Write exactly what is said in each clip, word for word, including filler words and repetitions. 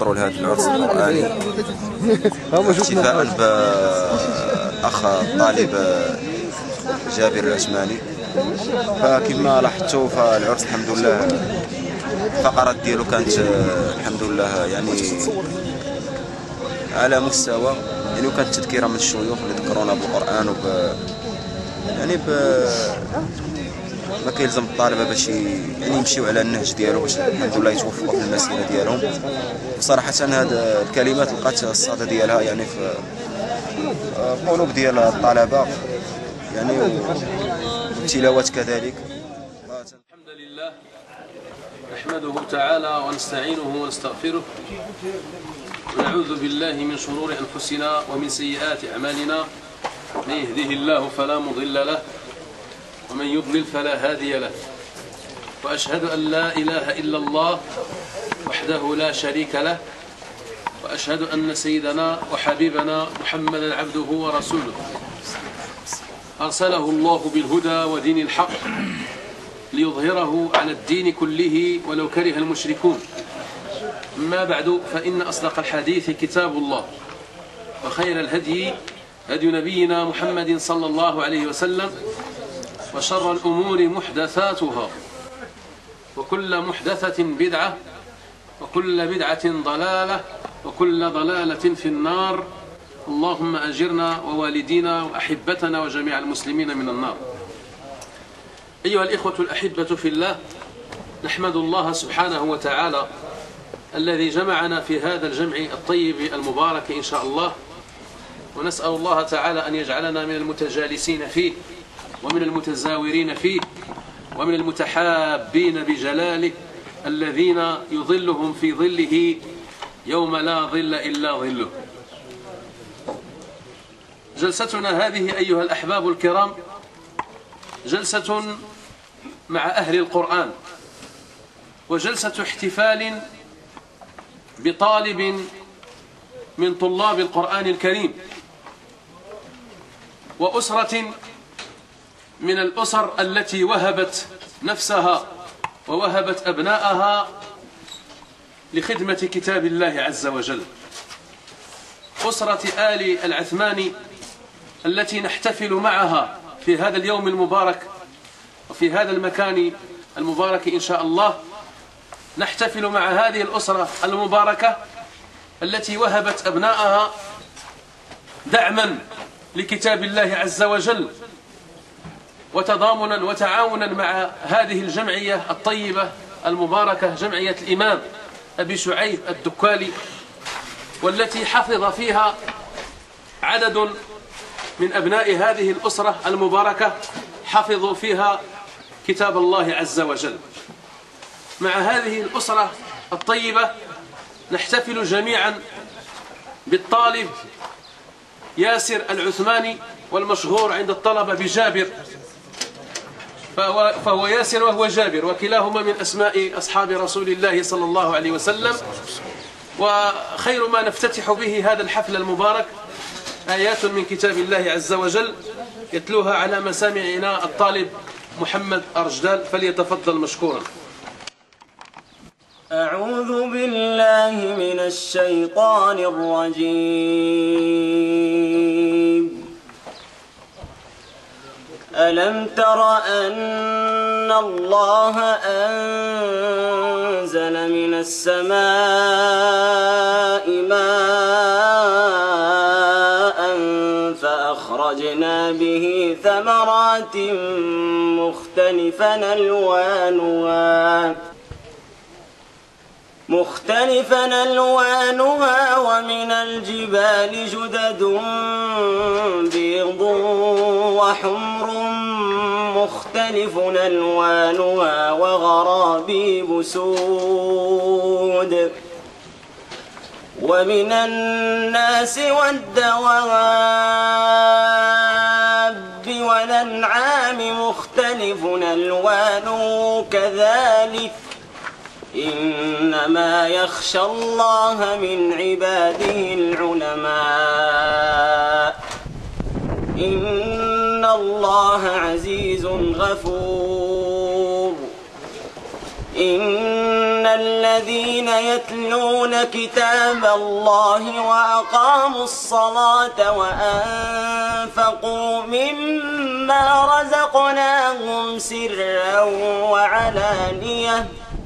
نحضروا لهذا العرس القرآني احتفاء بأخ طالب جابر العثماني. فكما لاحظتوا فالعرس الحمد لله الفقرات ديالو كانت الحمد لله يعني على مستوى، يعني وكانت تذكيره من الشيوخ اللي ذكرونا بالقرآن وب يعني ب ما كيلزم الطالبه باش يعني يمشيو على النهج ديالو باش الحمد لله يتوفقوا في المسيره ديالهم. وصراحه هذه الكلمات لقات الصدى ديالها يعني في القلوب ديال الطلبه يعني والتلاوات كذلك. الحمد لله نحمده تعالى ونستعينه ونستغفره ونعوذ بالله من شرور انفسنا ومن سيئات اعمالنا. من يهده الله فلا مضل له ومن يضلل فلا هادي له، وأشهد أن لا إله إلا الله وحده لا شريك له، وأشهد أن سيدنا وحبيبنا محمدا عبده ورسوله أرسله الله بالهدى ودين الحق ليظهره على الدين كله ولو كره المشركون. أما بعد، فإن أصدق الحديث كتاب الله، وخير الهدي هدي نبينا محمد صلى الله عليه وسلم، وشر الأمور محدثاتها، وكل محدثة بدعة، وكل بدعة ضلالة، وكل ضلالة في النار. اللهم أجرنا ووالدينا وأحبتنا وجميع المسلمين من النار. أيها الإخوة الأحبة في الله، نحمد الله سبحانه وتعالى الذي جمعنا في هذا الجمع الطيب المبارك إن شاء الله، ونسأل الله تعالى أن يجعلنا من المتجالسين فيه ومن المتزاورين فيه ومن المتحابين بجلاله الذين يظلهم في ظله يوم لا ظل إلا ظله. جلستنا هذه أيها الأحباب الكرام جلسة مع أهل القرآن، وجلسة احتفال بطالب من طلاب القرآن الكريم، وأسرة من الأسر التي وهبت نفسها ووهبت أبناءها لخدمة كتاب الله عز وجل. أسرة آل العثماني التي نحتفل معها في هذا اليوم المبارك وفي هذا المكان المبارك إن شاء الله. نحتفل مع هذه الأسرة المباركة التي وهبت أبناءها دعما لكتاب الله عز وجل، وتضامنا وتعاونا مع هذه الجمعية الطيبة المباركة، جمعية الإمام أبي شعيب الدكالي، والتي حفظ فيها عدد من أبناء هذه الأسرة المباركة حفظوا فيها كتاب الله عز وجل. مع هذه الأسرة الطيبة نحتفل جميعا بالطالب ياسر العثماني، والمشهور عند الطلبة بجابر، فهو, فهو ياسر وهو جابر، وكلاهما من أسماء أصحاب رسول الله صلى الله عليه وسلم. وخير ما نفتتح به هذا الحفل المبارك آيات من كتاب الله عز وجل يتلوها على مسامعنا الطالب محمد أرجدال، فليتفضل مشكورا. أعوذ بالله من الشيطان الرجيم. ألم تر أن الله أنزل من السماء ماء فأخرجنا به ثمرات مختلفا ألوانها مختلفا ألوانها ومن الجبال جدد بيض وحمر مختلف ألوانها وغرابيب سود. ومن الناس والدواب والأنعام مختلف ألوانه كذلك، إنما يخشى الله من عباده العلماء، إن الله عزيز غفور. إن الذين يتلون كتاب الله وأقاموا الصلاة وأنفقوا مما رزقناهم سرا وعلانية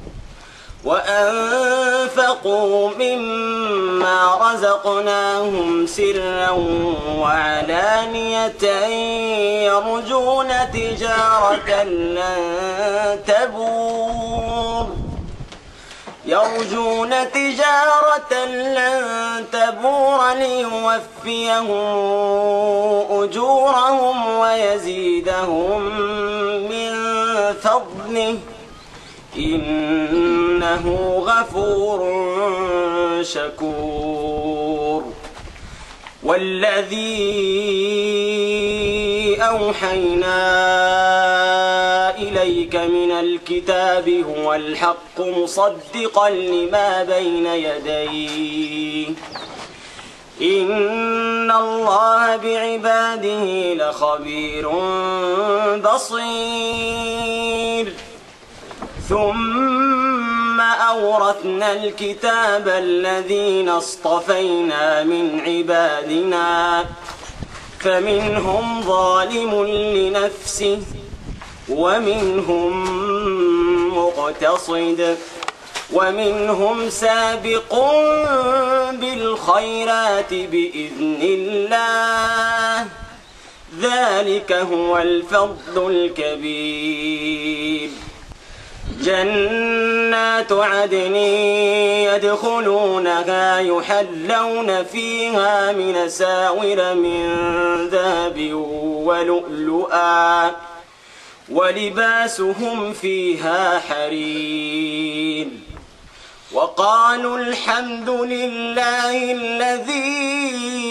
وأنفقوا مما رزقناهم سرا وعلانية يرجون تجارة لن تبور يرجون تجارة لن تبور ليوفيهم أجورهم ويزيدهم من فضله إنه غفور شكور. والذي أوحينا إليك من الكتاب هو الحق مصدقا لما بين يديه إن الله بعباده لخبير بصير. ثم أورثنا الكتاب الذين اصطفينا من عبادنا فمنهم ظالم لنفسه ومنهم مقتصد ومنهم سابق بالخيرات بإذن الله ذلك هو الفضل الكبير. جنات عدن يدخلونها يحلون فيها من أساور من ذهب ولؤلؤا ولباسهم فيها حرير. وقالوا الحمد لله الذي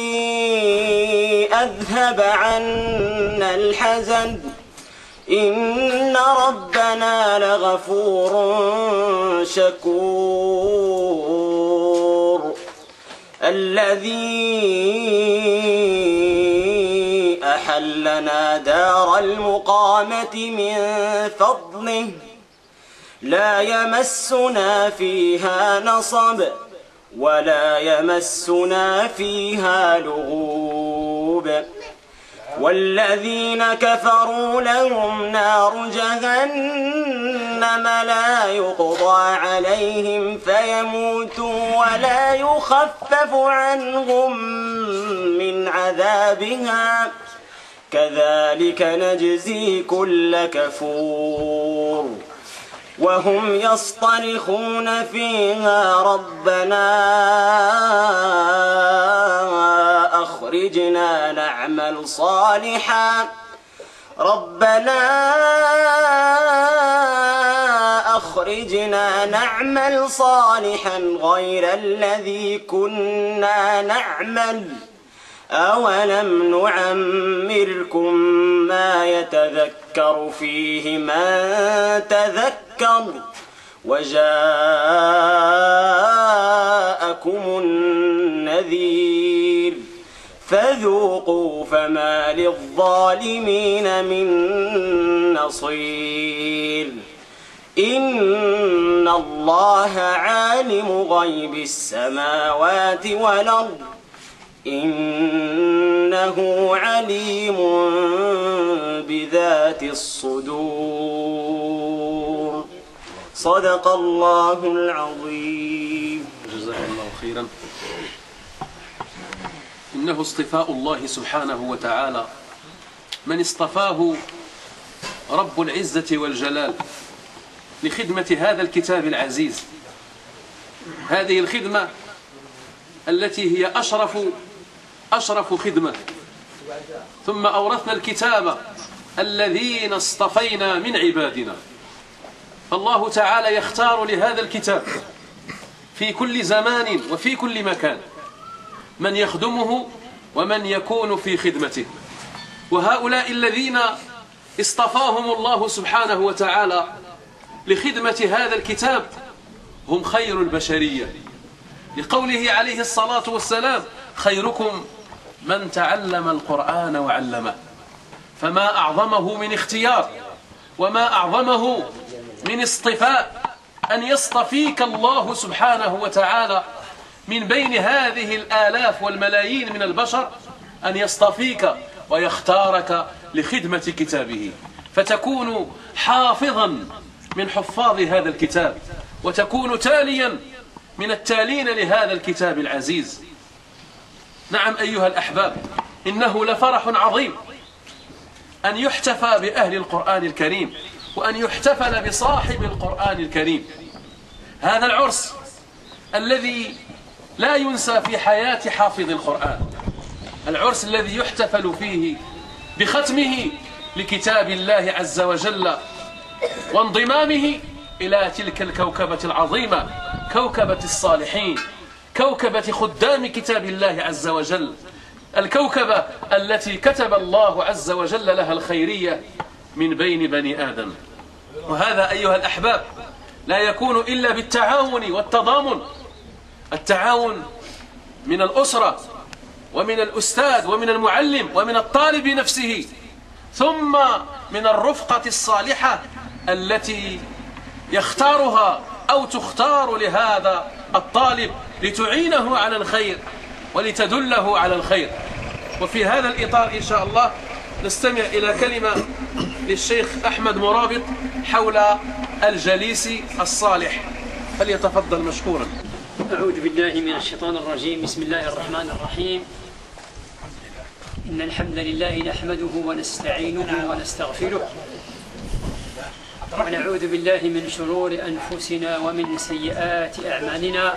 أذهب عنا الحزن إن ربنا لغفور شكور. الذي أحلنا دار المقامة من فضله لا يمسنا فيها نصب ولا يمسنا فيها لغوب. والذين كفروا لهم نار جهنم لا يقضى عليهم فيموتوا ولا يخفف عنهم من عذابها كذلك نجزي كل كفور. وهم يصطرخون فيها ربنا أخرجنا نعمل صالحا ربنا أخرجنا نعمل صالحا غير الذي كنا نعمل أولم نعمركم ما يتذكر فيه من تذكر وجاءكم النذير فذوقوا فما للظالمين من نصير. إن الله عالم غيب السماوات والأرض إنه عليم بذات الصدور. صدق الله العظيم. جزاك الله خيرا. إنه اصطفاء الله سبحانه وتعالى من اصطفاه رب العزة والجلال لخدمة هذا الكتاب العزيز. هذه الخدمة التي هي أشرف أشرف خدمة. ثم أورثنا الكتاب الذين اصطفينا من عبادنا. فالله تعالى يختار لهذا الكتاب في كل زمان وفي كل مكان من يخدمه ومن يكون في خدمته. وهؤلاء الذين اصطفاهم الله سبحانه وتعالى لخدمة هذا الكتاب هم خير البشرية، لقوله عليه الصلاة والسلام: خيركم من تعلم القرآن وعلمه. فما أعظمه من اختيار وما أعظمه من اصطفاء أن يصطفيك الله سبحانه وتعالى من بين هذه الآلاف والملايين من البشر، أن يصطفيك ويختارك لخدمة كتابه، فتكون حافظا من حفاظ هذا الكتاب، وتكون تاليا من التالين لهذا الكتاب العزيز. نعم أيها الأحباب، إنه لفرح عظيم أن يحتفى بأهل القرآن الكريم، وأن يحتفل بصاحب القرآن الكريم. هذا العرس الذي لا ينسى في حياة حافظ القرآن، العرس الذي يحتفل فيه بختمه لكتاب الله عز وجل وانضمامه إلى تلك الكوكبة العظيمة، كوكبة الصالحين، كوكبة خدام كتاب الله عز وجل، الكوكبة التي كتب الله عز وجل لها الخيرية من بين بني آدم. وهذا أيها الأحباب لا يكون إلا بالتعاون والتضامن، التعاون من الأسرة ومن الأستاذ ومن المعلم ومن الطالب نفسه، ثم من الرفقة الصالحة التي يختارها أو تختار لهذا الطالب لتعينه على الخير ولتدله على الخير. وفي هذا الإطار إن شاء الله نستمع إلى كلمة للشيخ أحمد مرابط حول الجليس الصالح، فليتفضل مشكورا. أعوذ بالله من الشيطان الرجيم. بسم الله الرحمن الرحيم. إن الحمد لله نحمده ونستعينه ونستغفره، ونعوذ بالله من شرور أنفسنا ومن سيئات أعمالنا.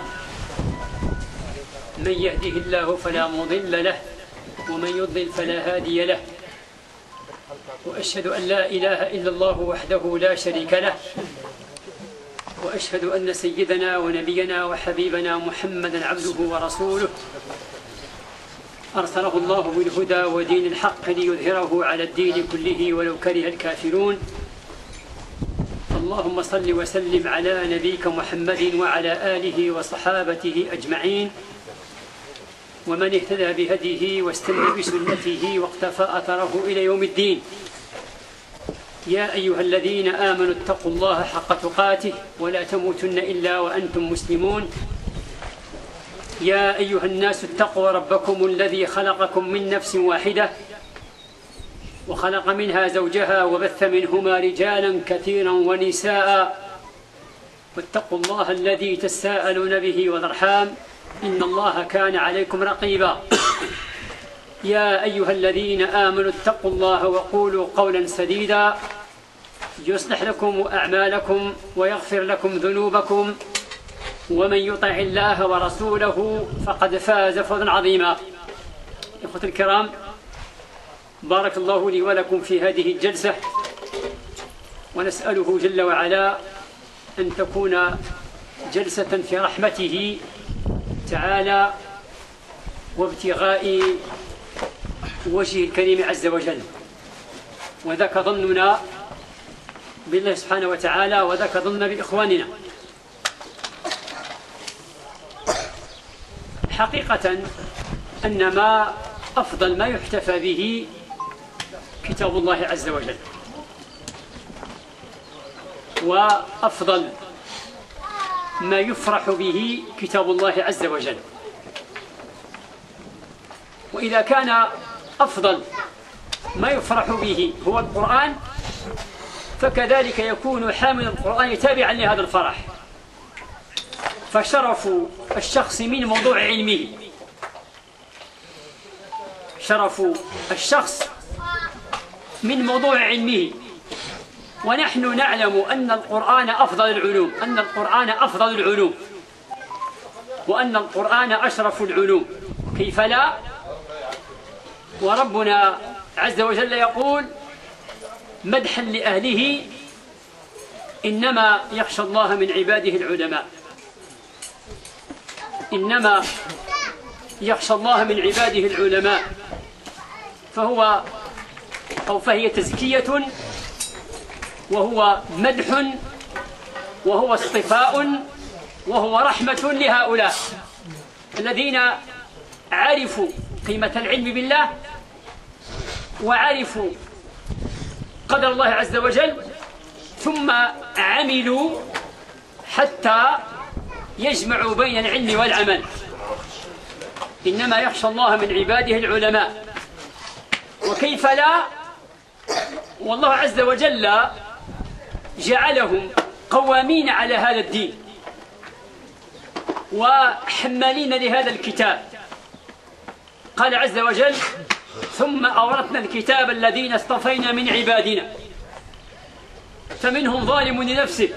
من يهده الله فلا مضل له، ومن يضلل فلا هادي له. وأشهد أن لا إله إلا الله وحده لا شريك له، وأشهد أن سيدنا ونبينا وحبيبنا محمدا عبده ورسوله، أرسله الله بالهدى ودين الحق ليظهره على الدين كله ولو كره الكافرون. اللهم صل وسلم على نبيك محمد وعلى آله وصحابته أجمعين، ومن اهتدى بهديه واستنى بسنته واقتفى أثره إلى يوم الدين. يا أيها الذين آمنوا اتقوا الله حق تقاته ولا تموتن إلا وأنتم مسلمون. يا أيها الناس اتقوا ربكم الذي خلقكم من نفس واحدة وخلق منها زوجها وبث منهما رجالا كثيرا ونساء، واتقوا الله الذي تساءلون به والأرحام إن الله كان عليكم رقيبا. يا أيها الذين آمنوا اتقوا الله وقولوا قولا سديدا يصلح لكم أعمالكم ويغفر لكم ذنوبكم، ومن يطع الله ورسوله فقد فاز فوزا عظيما. إخوة الكرام، بارك الله لي ولكم في هذه الجلسة، ونسأله جل وعلا أن تكون جلسة في رحمته تعالى وابتغاء وجهه الكريم عز وجل. وذاك ظننا بالله سبحانه وتعالى، وذاك ظننا بإخواننا. حقيقة أن ما أفضل ما يحتفى به كتاب الله عز وجل، وأفضل ما يفرح به كتاب الله عز وجل. وإذا كان أفضل ما يفرح به هو القرآن، فكذلك يكون حامل القرآن تابعا لهذا الفرح. فشرف الشخص من موضوع علمه، شرف الشخص من موضوع علمه. ونحن نعلم أن القرآن أفضل العلوم، أن القرآن أفضل العلوم، وأن القرآن أشرف العلوم، كيف لا؟ وربنا عز وجل يقول مدحا لأهله: إنما يخشى الله من عباده العلماء. إنما يخشى الله من عباده العلماء، فهو أو فهي تزكية، وهو مدح، وهو اصطفاء، وهو رحمة لهؤلاء الذين عرفوا قيمة العلم بالله، وعرفوا قدر الله عز وجل، ثم عملوا حتى يجمعوا بين العلم والعمل. إنما يخشى الله من عباده العلماء. وكيف لا، والله عز وجل جعلهم قوامين على هذا الدين وحمالين لهذا الكتاب. قال عز وجل: ثم أورثنا الكتاب الذين اصطفينا من عبادنا فمنهم ظالم لنفسه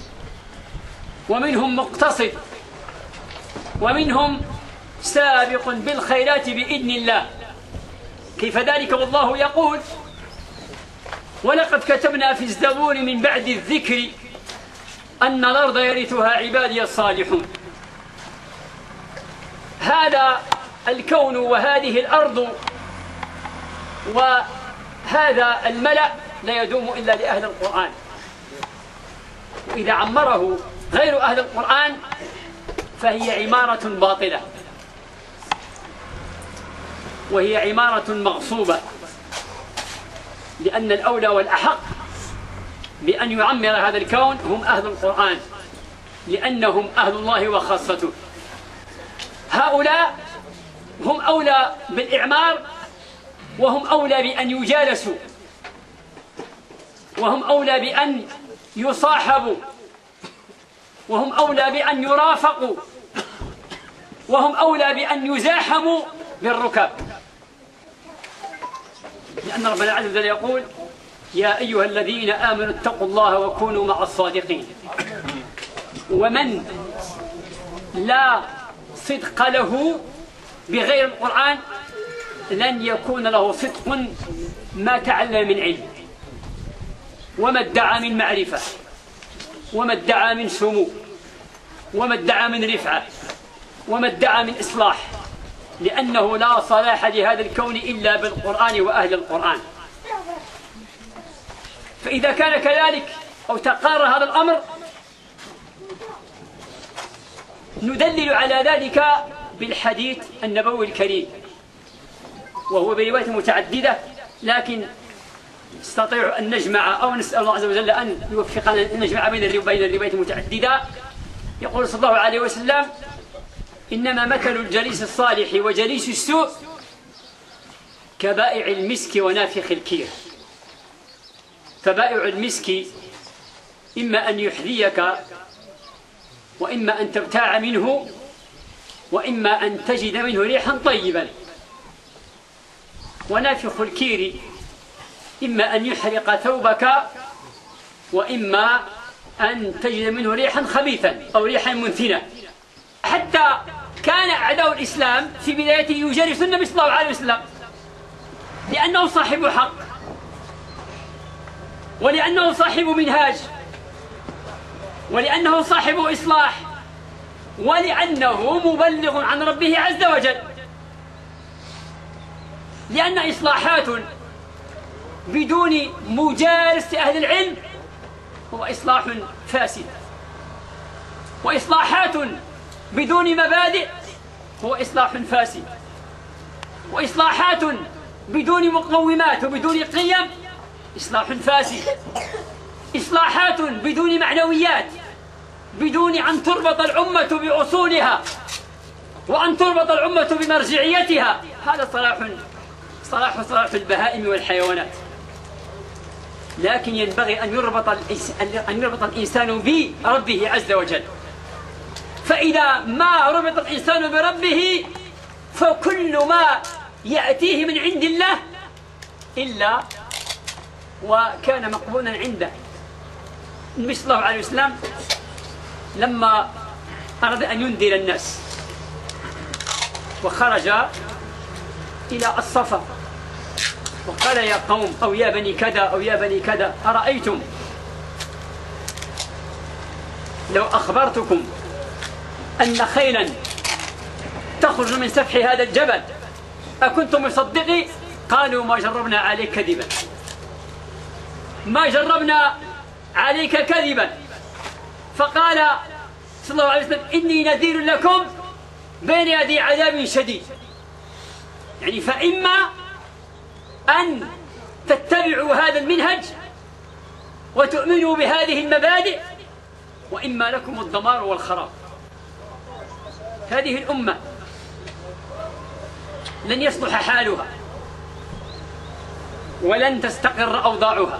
ومنهم مقتصد ومنهم سابق بالخيرات بإذن الله. كيف ذلك؟ والله يقول: ولقد كتبنا في الزبور من بعد الذكر أن الأرض يرثها عبادي الصالحون. هذا الكون وهذه الأرض وهذا الملأ لا يدوم إلا لأهل القرآن، وإذا عمره غير أهل القرآن فهي عمارة باطلة، وهي عمارة مغصوبة، لأن الأولى والأحق بأن يعمر هذا الكون هم أهل القرآن، لأنهم أهل الله وخاصته. هؤلاء هم أولى بالإعمار، وهم أولى بأن يجالسوا، وهم أولى بأن يصاحبوا، وهم أولى بأن يرافقوا، وهم أولى بأن يزاحموا بالركاب، لأن ربنا عز وجل يقول: يا أيها الذين آمنوا اتقوا الله وكونوا مع الصادقين. ومن لا صدق له بغير القرآن لن يكون له صدق ما تعلم من علم، وما ادعى من معرفة، وما ادعى من سمو، وما ادعى من رفعة، وما ادعى من إصلاح، لأنه لا صلاح لهذا الكون إلا بالقرآن وأهل القرآن. فإذا كان كذلك أو تقارر هذا الأمر ندلل على ذلك بالحديث النبوي الكريم، وهو برواية متعددة، لكن نستطيع أن نجمع أو نسأل الله عز وجل أن يوفقنا أن نجمع بين الروايات المتعددة. يقول صلى الله عليه وسلم: إنما مثل الجليس الصالح وجليس السوء كبائع المسك ونافخ الكير. فبائع المسك إما أن يحذيك، وإما أن تبتاع منه، وإما أن تجد منه ريحا طيبا. ونافخ الكير إما أن يحرق ثوبك، وإما أن تجد منه ريحا خبيثا أو ريحا منتنة. حتى كان أعداء الإسلام في بدايته يجالسون النبي صلى الله عليه وسلم لأنه صاحب حق، ولأنه صاحب منهاج، ولأنه صاحب إصلاح، ولأنه مبلغ عن ربه عز وجل. لأن إصلاحات بدون مجالسة أهل العلم هو إصلاح فاسد، وإصلاحات بدون مبادئ هو إصلاح فاسد، وإصلاحات بدون مقومات وبدون قيم إصلاح فاسد، إصلاحات بدون معنويات، بدون أن تربط الأمة بأصولها وأن تربط الأمة بمرجعيتها، هذا صلاح صلاح صلاح البهائم والحيوانات. لكن ينبغي أن يربط أن يربط الإنسان بربه عز وجل. فإذا ما ربط الإنسان بربه فكل ما يأتيه من عند الله إلا وكان مقبولا عنده. النبي صلى الله عليه وسلم لما أراد أن ينذر الناس وخرج إلى الصفا وقال: يا قوم، أو يا بني كذا أو يا بني كذا، أرأيتم لو أخبرتكم أن خيلا تخرج من سفح هذا الجبل أكنتم مصدقي؟ قالوا: ما جربنا عليك كذبا، ما جربنا عليك كذبا. فقال صلى الله عليه وسلم: إني نذير لكم بين يدي عذاب شديد. يعني فإما أن تتبعوا هذا المنهج وتؤمنوا بهذه المبادئ، وإما لكم الدمار والخراب. هذه الأمة لن يصلح حالها ولن تستقر أوضاعها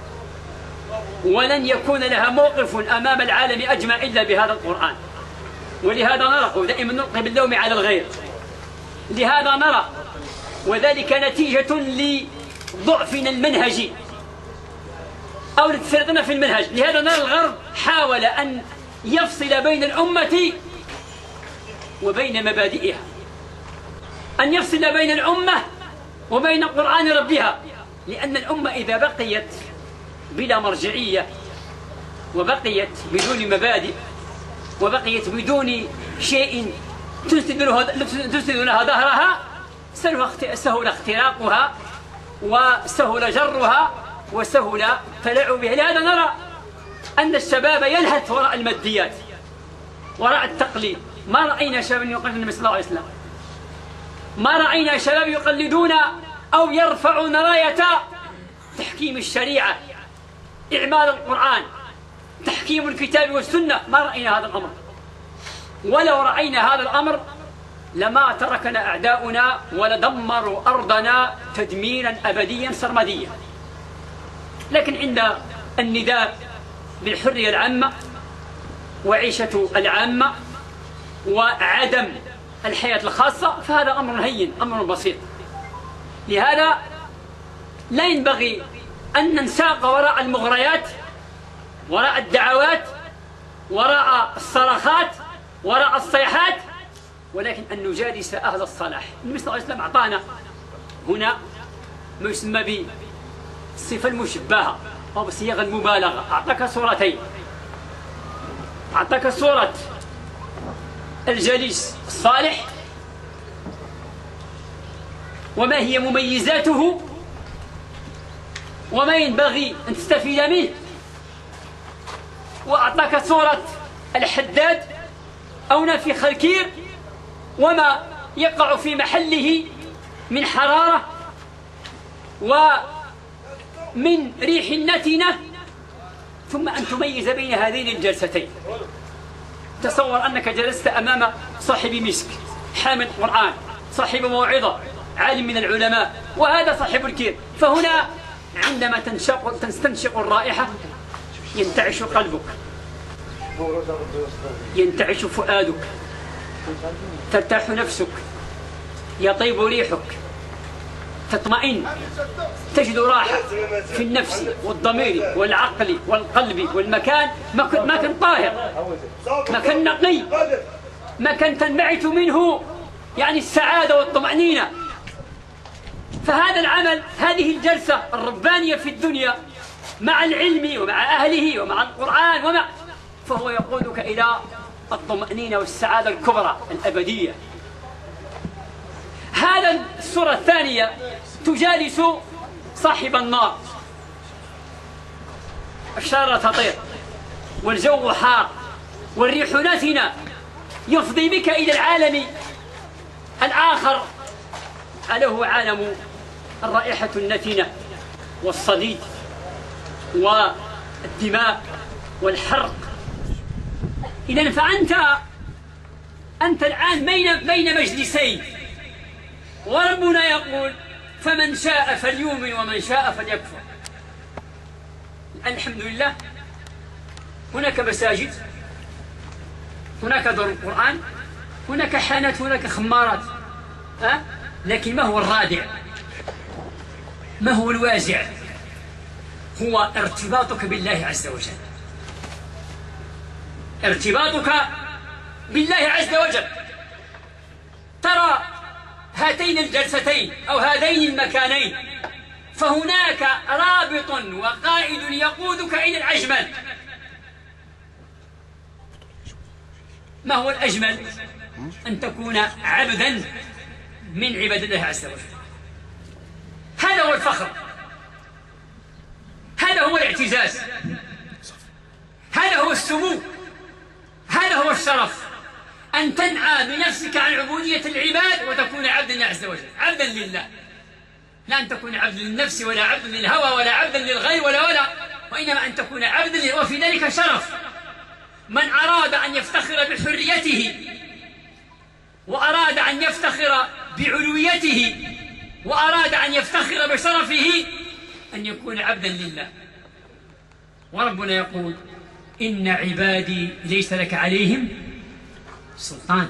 ولن يكون لها موقف أمام العالم أجمع إلا بهذا القرآن. ولهذا نرى دائما نلقي باللوم على الغير، لهذا نرى وذلك نتيجة لضعفنا المنهجي أو لتفرطنا في المنهج. لهذا نرى الغرب حاول أن يفصل بين الأمة وبين مبادئها، أن يفصل بين الأمة وبين قرآن ربها، لأن الأمة إذا بقيت بلا مرجعية وبقيت بدون مبادئ وبقيت بدون شيء تسند لها ظهرها سهل اختراقها وسهل جرها وسهل تلاعبها. لهذا نرى أن الشباب يلهث وراء الماديات وراء التقليد. ما رأينا شبابا يقلدون النبي صلى الله عليه وسلم، ما رأينا شباب يقلدون أو يرفعون راية تحكيم الشريعة، إعمال القرآن، تحكيم الكتاب والسنة. ما رأينا هذا الأمر، ولو رأينا هذا الأمر لما تركنا أعداؤنا ولدمروا أرضنا تدميرا أبديا سرمديا. لكن عند النداء بالحرية العامة وعيشة العامة وعدم الحياة الخاصة فهذا أمر هين، أمر بسيط. لهذا لا ينبغي أن ننساق وراء المغريات، وراء الدعوات، وراء الصرخات، وراء الصيحات، ولكن أن نجالس أهل الصلاح. النبي صلى الله عليه وسلم أعطانا هنا ما يسمى بالصفة المشبهة أو بصيغة المبالغة. أعطاك صورتين، أعطاك صورة الجليس الصالح وما هي مميزاته وما ينبغي أن تستفيد منه، وأعطاك صورة الحداد أو نافخ الكير وما يقع في محله من حرارة ومن ريح نتنة، ثم أن تميز بين هذين الجلستين. تصور أنك جلست أمام صاحب مسك، حامل قرآن، صاحب موعظة، عالم من العلماء، وهذا صاحب الكير. فهنا عندما تنشق تستنشق الرائحة ينتعش قلبك، ينتعش فؤادك، ترتاح نفسك، يطيب ريحك، تطمئن، تجد راحة في النفس والضمير والعقل والقلب والمكان. مكان طاهر، مكان نقي، مكان تنبعث منه يعني السعادة والطمأنينة. فهذا العمل، هذه الجلسة الربانية في الدنيا مع العلم ومع أهله ومع القرآن ومع فهو يقودك إلى الطمأنينة والسعادة الكبرى الأبدية. هذا الصورة الثانية تجالس صاحب النار، الشارة تطير والجو حار والريح نتنة، يفضي بك إلى العالم الآخر، ألا هو عالم الرائحة النتنة والصديد والدماء والحرق. إذن فأنت أنت الآن بين بين مجلسين، وربنا يقول فمن شاء فليؤمن ومن شاء فليكفر. الحمد لله هناك مساجد، هناك دور القرآن، هناك حانات، هناك خمارات، أه؟ لكن ما هو الرادع؟ ما هو الوازع؟ هو ارتباطك بالله عز وجل، ارتباطك بالله عز وجل. ترى هاتين الجلستين أو هذين المكانين فهناك رابط وقائد يقودك إلى الأجمل. ما هو الأجمل؟ أن تكون عبدا من عباد الله عز وجل. هذا هو الفخر، هذا هو الاعتزاز، هذا هو السمو، هذا هو الشرف، أن تنعى بنفسك عن عبودية العباد وتكون عبدا لله عز وجل، عبدا لله، لا أن تكون عبدا للنفس ولا عبدا للهوى ولا عبدا للغير ولا ولا وإنما أن تكون عبدا لله. وفي ذلك شرف من أراد أن يفتخر بحريته وأراد أن يفتخر بعلويته وأراد أن يفتخر بشرفه أن يكون عبدا لله. وربنا يقول إن عبادي ليس لك عليهم سلطان.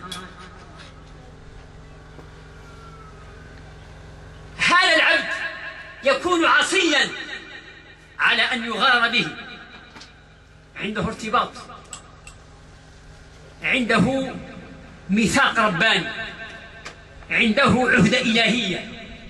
هذا العبد يكون عصيا على أن يغار به، عنده ارتباط، عنده ميثاق رباني، عنده عهدة إلهية،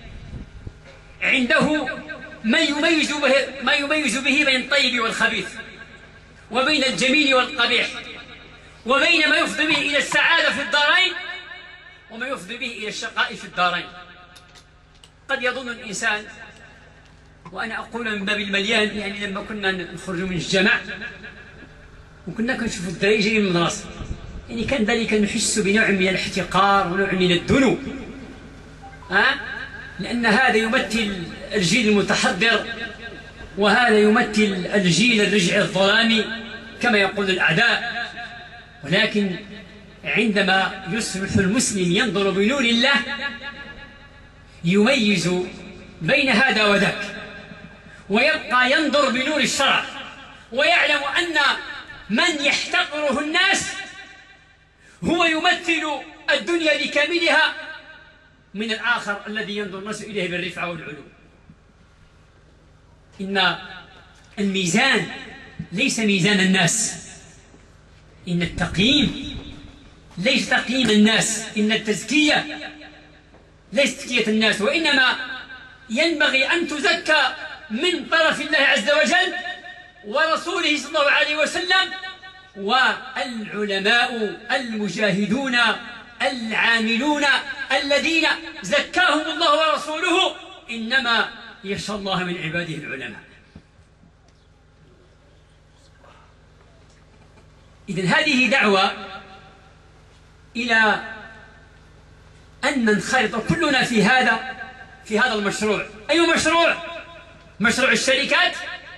عنده ما يميز به ما يميز به بين الطيب والخبيث، وبين الجميل والقبيح، وبين ما يفضي به إلى السعادة في الدارين وما يفضي به إلى الشقاء في الدارين. قد يظن الإنسان، وأنا أقول من باب المليان، يعني لما كنا نخرج من الجامع وكنا كنشوفوا الدراري جايين من المدرسة، يعني كان ذلك نحس بنوع من الاحتقار ونوع من الدنو، ها؟ لأن هذا يمثل الجيل المتحضر، وهذا يمثل الجيل الرجعي الظلامي كما يقول الأعداء. ولكن عندما يصبح المسلم ينظر بنور الله يميز بين هذا وذاك، ويبقى ينظر بنور الشرع، ويعلم أن من يحتقره الناس هو يمثل الدنيا بكاملها من الآخر الذي ينظر الناس إليه بالرفعة والعلو. إن الميزان ليس ميزان الناس، إن التقييم ليس تقييم الناس، إن التزكية ليس تزكية الناس، وإنما ينبغي أن تزكى من طرف الله عز وجل ورسوله صلى الله عليه وسلم والعلماء المجاهدون العاملون الذين زكاهم الله ورسوله، إنما يخشى الله من عباده العلماء. إذن هذه دعوة إلى أن ننخرط كلنا في هذا في هذا المشروع. أي مشروع؟ مشروع الشركات؟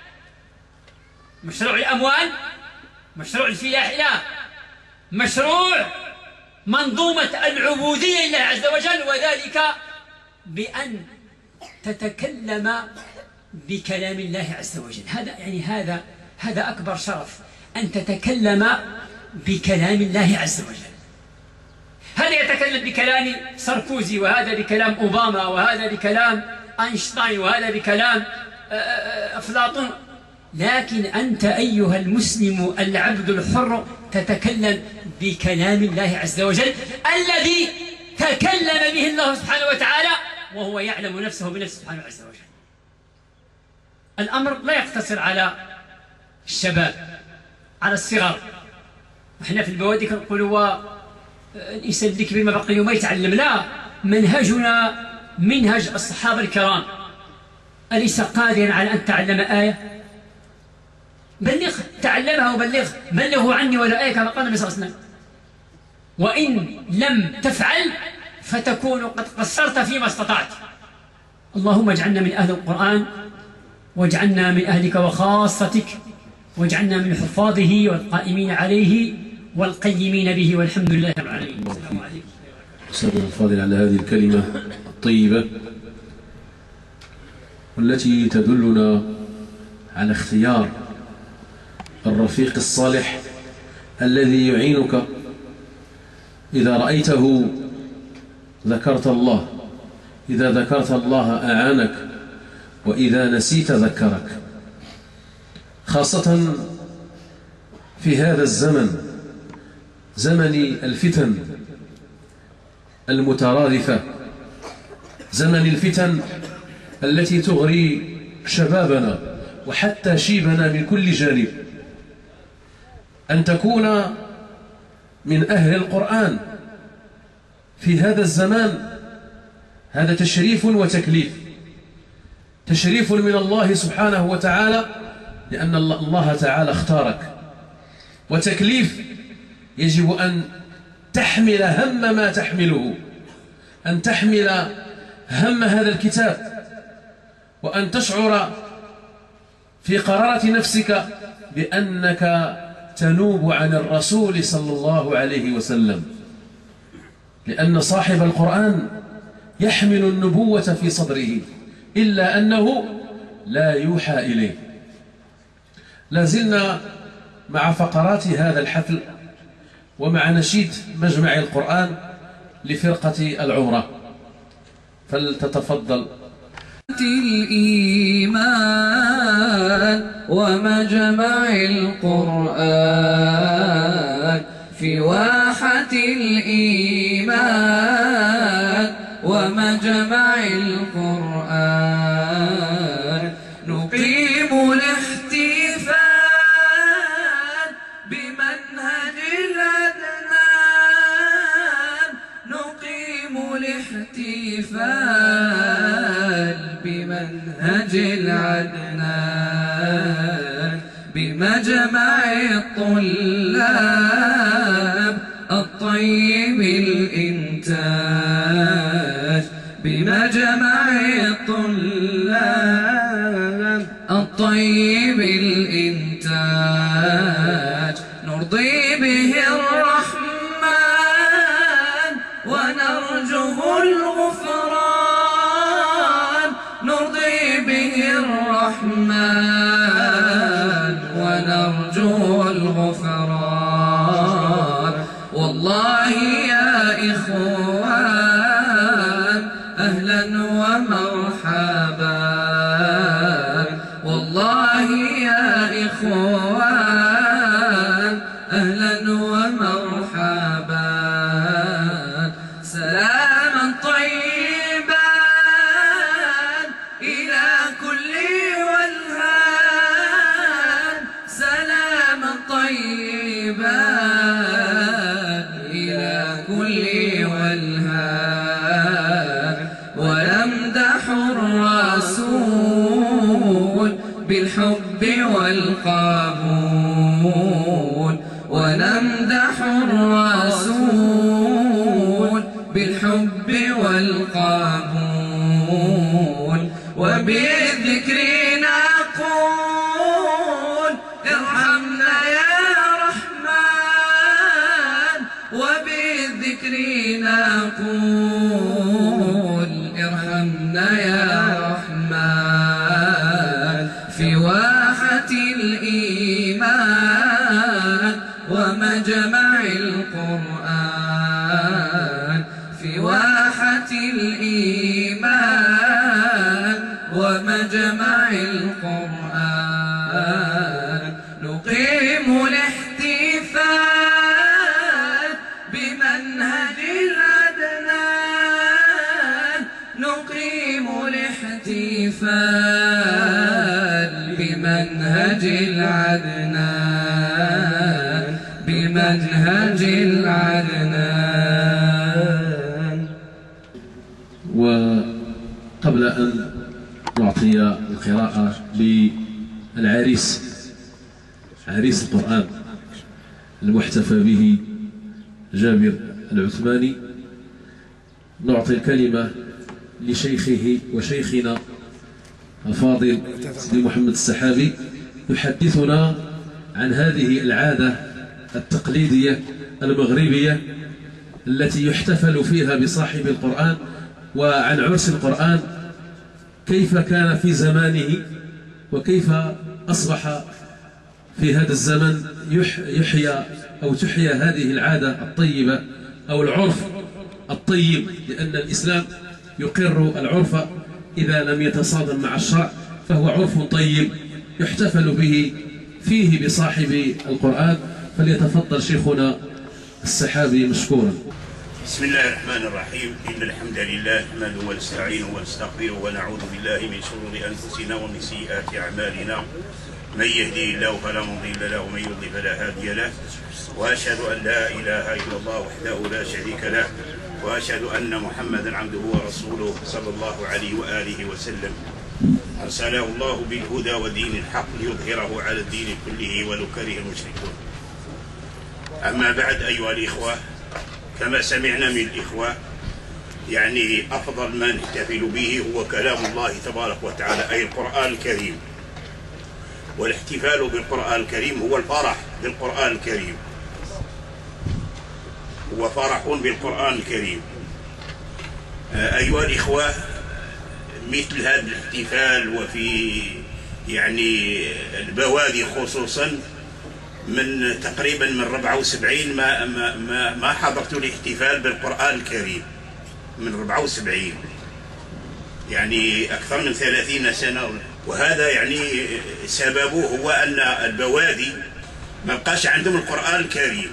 مشروع الأموال؟ مشروع الفلاح؟ لا، مشروع منظومة العبودية لله عز وجل، وذلك بأن تتكلم بكلام الله عز وجل. هذا يعني هذا هذا أكبر شرف، أن تتكلم بكلام الله عز وجل. هذا يتكلم بكلام ساركوزي، وهذا بكلام أوباما، وهذا بكلام أينشتاين، وهذا بكلام أفلاطون، لكن أنت أيها المسلم العبد الحر تتكلم بكلام الله عز وجل الذي تكلم به الله سبحانه وتعالى، وهو يعلم نفسه بنفسه سبحانه عز وجل. الأمر لا يقتصر على الشباب، على الصغار. وإحنا في البوادي كنقولوا الإنسان اللي كبير ما بقي يوم يتعلم. لا، منهجنا منهج الصحابة الكرام. أليس قادرا على أن تعلم آية؟ بلغ، تعلمها وبلغ، بلغوا عني ولا آية كما قال النبي صلى الله عليه وسلم. وإن لم تفعل فتكون قد قصرت فيما استطعت. اللهم اجعلنا من أهل القرآن، واجعلنا من أهلك وخاصتك، واجعلنا من حفاظه والقائمين عليه والقيمين به، والحمد لله رب العالمين. السلام عليكم. أستاذنا الفاضل على هذه الكلمة الطيبة والتي تدلنا على اختيار الرفيق الصالح الذي يعينك إذا رأيته ذكرت الله، إذا ذكرت الله أعانك، وإذا نسيت ذكرك. خاصة في هذا الزمن، زمن الفتن المترادفة، زمن الفتن التي تغري شبابنا وحتى شيبنا من كل جانب. أن تكون من أهل القرآن في هذا الزمان هذا تشريف وتكليف. تشريف من الله سبحانه وتعالى لأن الله تعالى اختارك، وتكليف يجب أن تحمل هم ما تحمله، أن تحمل هم هذا الكتاب، وأن تشعر في قرارة نفسك بأنك تنوب عن الرسول صلى الله عليه وسلم، لأن صاحب القرآن يحمل النبوة في صدره إلا أنه لا يوحى إليه. لازلنا مع فقرات هذا الحفل ومع نشيد مجمع القرآن لفرقة العمرة، فلتتفضل. الإيمان ومجمع القرآن في واحة الإيمان ومجمع القرآن نقيم الاحتفال بمنهج العدنان، نقيم الاحتفال بمنهج العدنان بمجمع الطلاب الطيب الإنتاج، بمجمع الطلاب الطيب الإنتاج نرضي به الرحمن ونرجوه الغفران، نرضي به الرحمن ونرجو الغفران. والله يا إخوان أهلا ومرحبا، والله يا إخوان أهلا ومرحبا، سلاما طيبا إلى كل والهان، سلاما طيبا إلى كل والهان. ونمدح الرسول بالحب والقبول، ونمدح الرسول بالحب والقبول، وبالذكر نقول ارحمنا يا رحمن، وبالذكر نقول ارحمنا يا رحمن في واحة الإيمان ومجمع القرآن، في واحة الإيمان ومجمع القرآن نقيم الاحتفال بمنهج العدنان، نقيم الاحتفال بمنهج العدنان بمنهج العدنان. وقبل أن نعطي القراءة للعريس، عريس القرآن المحتفى به جابر العثماني، نعطي الكلمة لشيخه وشيخنا الفاضل سيدي محمد السحابي يحدثنا عن هذه العادة التقليدية المغربية التي يحتفل فيها بصاحب القرآن، وعن عرس القرآن كيف كان في زمانه وكيف أصبح في هذا الزمن يحيى أو تحيا هذه العادة الطيبة أو العرف الطيب، لأن الإسلام يقر العرف إذا لم يتصادم مع الشرع فهو عرف طيب يحتفل به فيه بصاحب القرآن. فليتفضل شيخنا السحابي مشكورا. بسم الله الرحمن الرحيم. إن الحمد لله نحمده ونستعينه ونستغفره ونعوذ بالله من شرور أنفسنا ومن سيئات أعمالنا، من يهدي الله فلا مضل له ومن يضلل فلا هادي له، وأشهد أن لا إله إلا الله وحده لا شريك له، وأشهد أن محمدا عبده ورسوله صلى الله عليه وآله وسلم، أرسله الله بالهدى ودين الحق ليظهره على الدين كله ولو كره المشركون. أما بعد أيها الإخوة، كما سمعنا من الإخوة يعني أفضل ما نحتفل به هو كلام الله تبارك وتعالى، أي القرآن الكريم. والاحتفال بالقرآن الكريم هو الفرح بالقرآن الكريم، هو فرح بالقرآن الكريم. أيها الإخوة، مثل هذا الاحتفال وفي يعني البوادي خصوصا من تقريبا من أربعة وسبعين ما ما ما, ما حضرت الاحتفال بالقرآن الكريم من أربعة وسبعين، يعني أكثر من ثلاثين سنة. وهذا يعني سببه هو أن البوادي ما بقاش عندهم القرآن الكريم،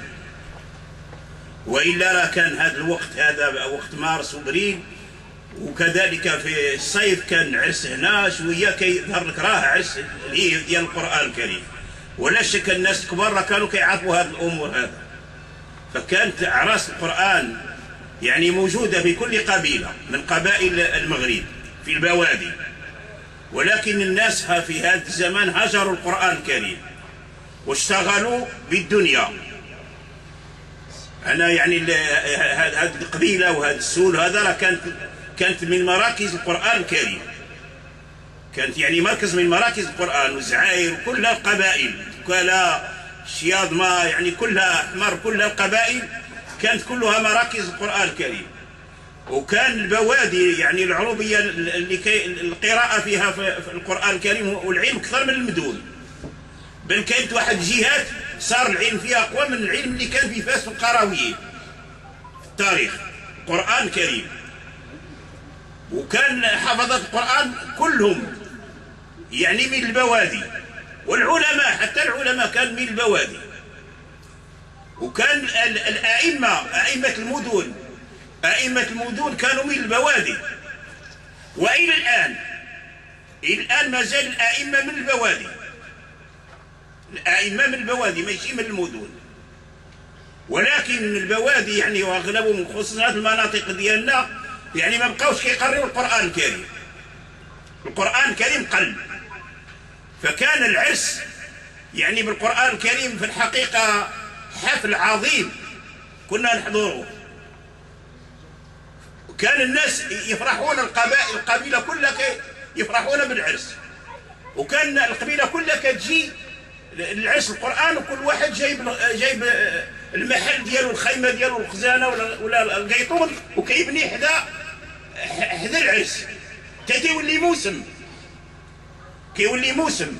وإلا كان هذا الوقت هذا وقت مارس وابريل، وكذلك في الصيف كان عرس هنا شويه كيظهر لك راه عرس ديال القرآن الكريم. ولا شك الناس الكبار كانوا كيعرفوا هذه الامور هذا، فكانت اعراس القرآن يعني موجوده في كل قبيله من قبائل المغرب في البوادي، ولكن الناس في هذا الزمان هجروا القرآن الكريم واشتغلوا بالدنيا. أنا يعني هذه القبيلة وهذا السول هذا كانت كانت من مراكز القرآن الكريم، كانت يعني مركز من مراكز القرآن، والزعاير وكلها القبائل كلا شياض ما يعني كلها أحمر، كلها القبائل كانت كلها مراكز القرآن الكريم. وكان البوادي يعني العروبية اللي كي القراءة فيها في القرآن الكريم والعلم أكثر من المدن، بل كانت واحد الجهات صار العلم فيها أقوى من العلم اللي كان في فاس القرويين في التاريخ القرآن الكريم. وكان حفظة القرآن كلهم يعني من البوادي، والعلماء حتى العلماء كان من البوادي. وكان الأئمة أئمة المدن أئمة المدن كانوا من البوادي، وإلى الآن إلى الآن ما زال الأئمة من البوادي، الأئمة من البوادي ماشي من المدن. ولكن البوادي يعني واغلبهم خصوصا المناطق ديالنا يعني ما بقاوش كيقريوا القرآن الكريم، القرآن الكريم قل. فكان العرس يعني بالقرآن الكريم في الحقيقة حفل عظيم كنا نحضره، وكان الناس يفرحون، القبائل القبيلة كلها يفرحون بالعرس، وكان القبيلة كلها كتجي العرس القرآن، وكل واحد جايب جايب المحل ديالو، الخيمة ديالو، الخزانة ولا ولا القيطون، وكيبني حدا حدا العرس حتى كيولي موسم، كيولي موسم.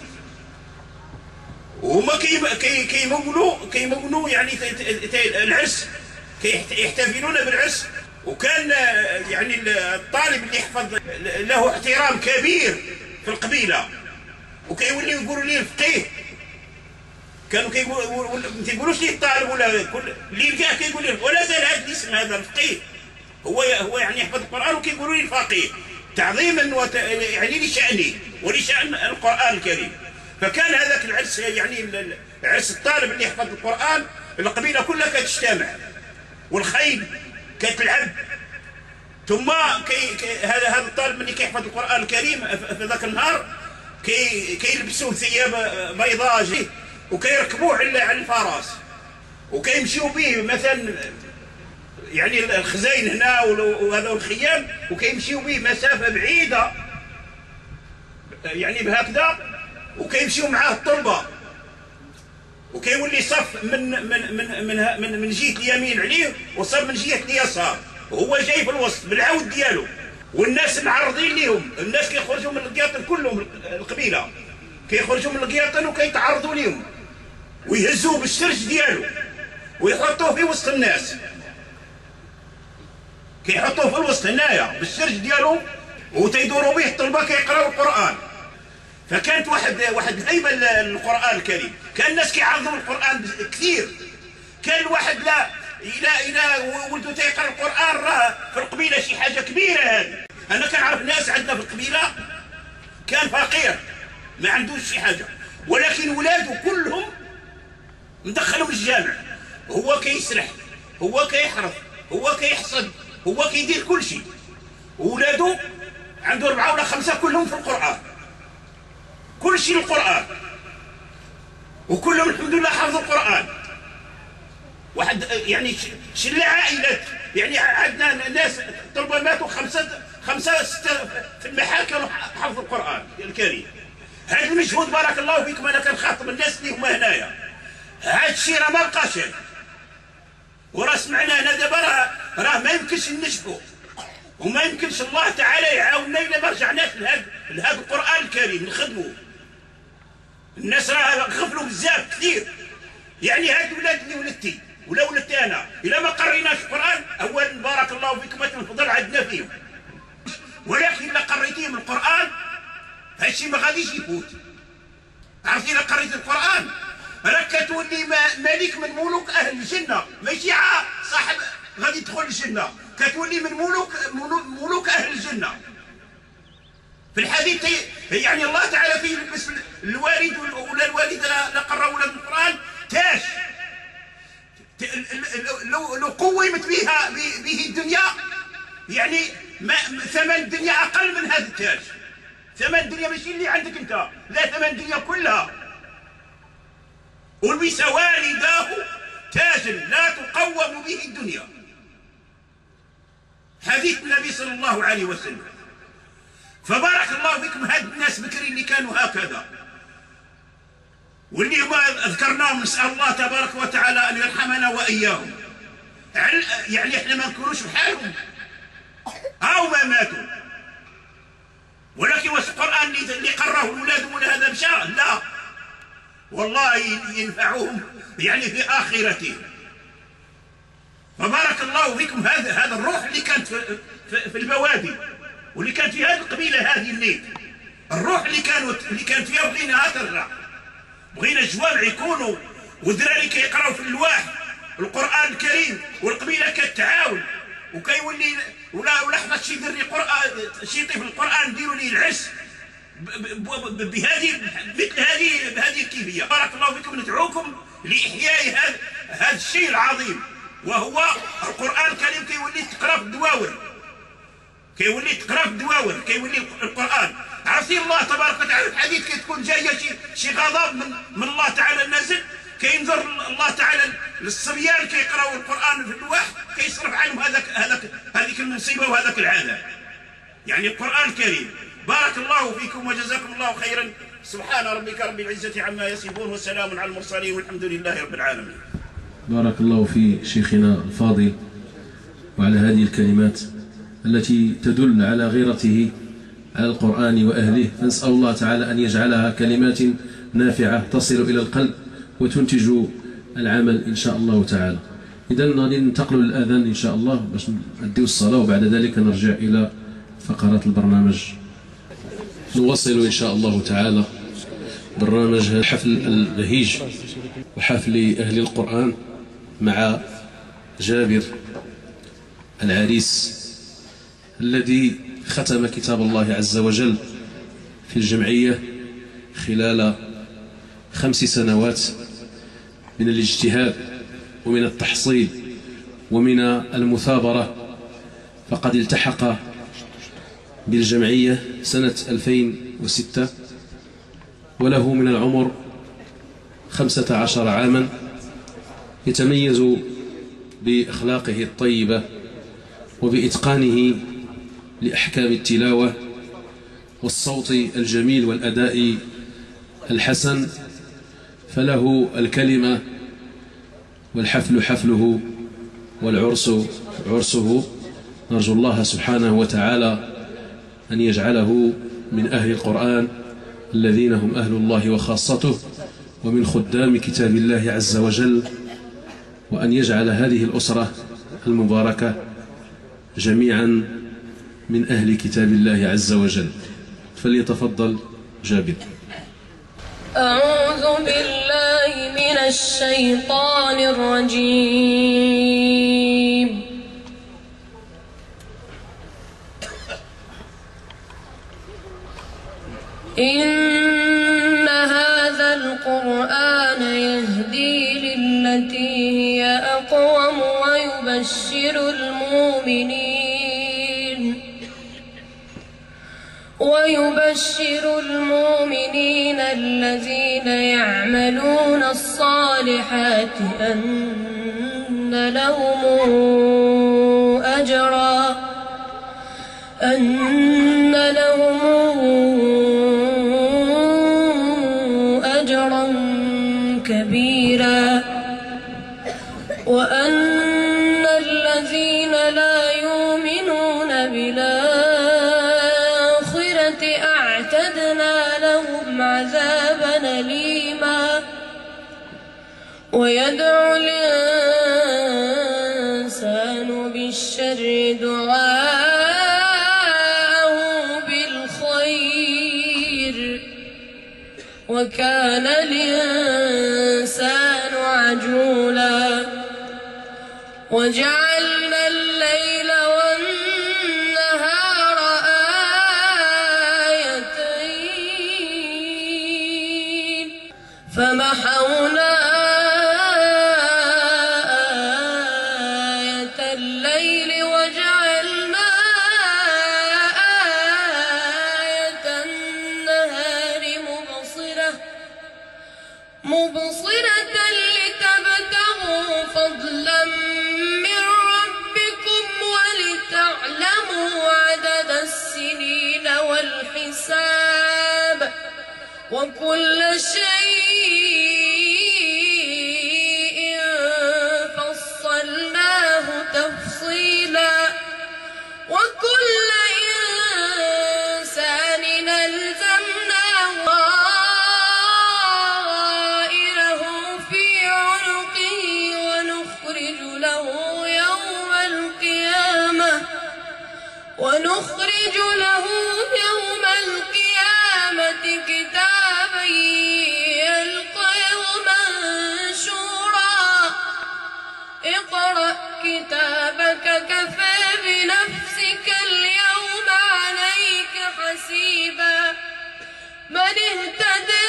وهما كي كيمولوا كيمولوا يعني العرس، كيحتفلون بالعرس. وكان يعني الطالب اللي يحفظ له احترام كبير في القبيلة، وكيوليو يقولوا ليه الفقيه، كانوا كيقولوا ما تيقولوش ليه الطالب ولا كل اللي يلقاه كيقول ليه، ولا زال هذا الاسم هذا الفقيه، هو هو يعني يحفظ القرآن وكيقولوا ليه الفقيه تعظيما وت... يعني لشأنه ولشأن القرآن الكريم. فكان هذاك العرس يعني عرس الطالب اللي يحفظ القرآن، القبيلة كلها كتجتمع والخيل كتلعب، ثم كي... كي... هذا هذا الطالب اللي كيحفظ القرآن الكريم في ذاك النهار كي كيلبسوا ثياب بيضاء وكيركبوه على الفرس، وكيمشيو به مثلا يعني الخزاين هنا وهذا الخيام، وكيمشيو به مسافه بعيده يعني بهكذا، وكيمشيو معاه الطلبه، وكيولي صف من من من من من, من جهه اليمين عليه وصف من جهه اليسار، وهو جاي في الوسط بالعود ديالو، والناس معرضين ليهم، الناس كيخرجوا من القياطن كلهم، القبيله كيخرجوا من القياطن وكيتعرضوا ليهم ويهزوه بالسرج ديالو ويحطوه في وسط الناس، كيحطوه في الوسط هنايا بالسرج ديالو، وتيدوروا به الطلبه كيقراو القرآن. فكانت واحد واحد الهيبه للقرآن الكريم، كان الناس كيعظموا القرآن كثير. كان الواحد لا الى الى ولده تيقرا القرآن راه في القبيله شي حاجه كبيره هذه. انا كنعرف ناس عندنا في القبيله كان فقير ما عندوش شي حاجه، ولكن ولاده كلهم مدخلهم الجامع، هو كيسرح، هو كيحرث، هو كيحصد، هو كيدير كل شيء، وولاده عنده أربعة ولا خمسة كلهم في القرآن، كل شيء القرآن، وكلهم الحمد لله حفظوا القرآن. واحد يعني شلة عائلات، يعني عندنا ناس طلبة ماتوا خمسة خمسة ستة في المحل كانوا حفظوا القرآن الكريم. هذا المجهود بارك الله فيكم انا كنخاطب الناس اللي هما هنايا، هذا الشيء راه ما بقاش، وراه سمعنا هنا دابا راه راه ما يمكنش ننجحوا، وما يمكنش الله تعالى يعاوننا الا ما رجعناش لهذا لهذا القران الكريم نخدموا. الناس راه غفلوا بزاف كثير، يعني هاد الولاد اللي ولدتي ولا ولدتي انا الا ما قريناش القران اولا بارك الله فيكم الفضل عندنا فيهم، ولكن الا قريتيهم القران هادشي ما غاديش يفوت. عرفتي الا قريت القران راك كتولي ملك من ملوك اهل الجنه، ماشي صاحب غادي يدخل الجنه، كتولي من ملوك ملوك اهل الجنه. في الحديث يعني الله تعالى فيه يلبس الوالد ولا الوالده لا قرأوا ولد القران تاج، لو لو قومت بها به الدنيا يعني ما ثمن الدنيا اقل من هذا التاج. ثمن الدنيا ماشي اللي عندك انت، لا ثمن الدنيا كلها. ولبس والداه تاجا لا تقوم به الدنيا. حديث النبي صلى الله عليه وسلم. فبارك الله فيكم هاد الناس بكري اللي كانوا هكذا واللي ما ذكرناهم، نسأل الله تبارك وتعالى أن يرحمنا وإياهم. يعني احنا ما نكونوش بحالهم أو ما ماتوا، ولكن واش القرآن اللي قراه ولادهم ولا هذا مشى؟ لا والله ينفعهم يعني في آخرتهم. فبارك الله فيكم هذا هذا الروح اللي كانت في, في, في البوادي واللي كانت في هذه القبيله هذه الليل، الروح اللي كانوا اللي كانت فيها بغيناها ترجع، بغينا الجوامع يكونوا والدراري كيقراو في اللواح القران الكريم والقبيله كتعاون وكيولي ولا ولا حفظ شي دري قران شي طفل القران نديروا ليه العرس بهذه مثل هذه بهذه الكيفيه. بارك الله فيكم، ندعوكم لاحياء هذا هذا الشيء العظيم وهو القران الكريم. كيولي تقرا في الدواور، كيولي تقرا في الدواور، كيولي القران. عرفتي الله تبارك وتعالى الحديث كتكون جايه شي شي غضب من من الله تعالى نازل، كينظر الله تعالى للصبيان كيقراوا القران في اللوح كيصرف عنهم هذاك هذاك هذيك المصيبه وهذاك العذاب. يعني القران الكريم. بارك الله فيكم وجزاكم الله خيرا. سبحان ربك رب العزه عما يصفون وسلام على المرسلين والحمد لله رب العالمين. بارك الله في شيخنا الفاضل وعلى هذه الكلمات التي تدل على غيرته على القرآن وأهله، فنسأل الله تعالى أن يجعلها كلمات نافعة تصل إلى القلب وتنتج العمل إن شاء الله تعالى. إذا غادي ننتقلوا للأذان إن شاء الله باش نديو الصلاة، وبعد ذلك نرجع إلى فقرات البرنامج. نواصل إن شاء الله تعالى برنامج حفل البهيج وحفل أهل القرآن مع جابر العريس الذي ختم كتاب الله عز وجل في الجمعية خلال خمس سنوات من الاجتهاد ومن التحصيل ومن المثابرة، فقد التحق بالجمعية سنة ألفين وستة وله من العمر خمسة عشر عاما، يتميز بأخلاقه الطيبة وبإتقانه لأحكام التلاوة والصوت الجميل والأداء الحسن، فله الكلمة والحفل حفله والعرس عرسه. نرجو الله سبحانه وتعالى أن يجعله من أهل القرآن الذين هم أهل الله وخاصته ومن خدام كتاب الله عز وجل، وأن يجعل هذه الأسرة المباركة جميعا من أهل كتاب الله عز وجل. فليتفضل جابر. أعوذ بالله من الشيطان الرجيم. إن هذا القرآن يهدي للتي هي أقوم ويبشر المؤمنين ويبشر المؤمنين الذين يعملون الصالحات أن لهم أجرا أن لهم وأن الذين لا يؤمنون بالآخرة أعتدنا لهم عذابا أليما ويدعو الإنسان بالشر دعاءه بالخير وكان الإنسان عجولا وجعلنا الليل والنهار آيتين فمحونا آية الليل وجعلنا آية النهار مبصرة مبصرة لتبتغوا فضلا من ربكم ولتعلموا عدد السنين والحساب وكل شيء فصلناه تفصيلا وكل إنسان ألزمناه طائره في عنقه ونخرج له يوم القيامة ونخرج له يوم القيامة كتابا يلقاه منشورا اقرأ كتابك كفى بنفسك اليوم عليك حسيبا من اهتدى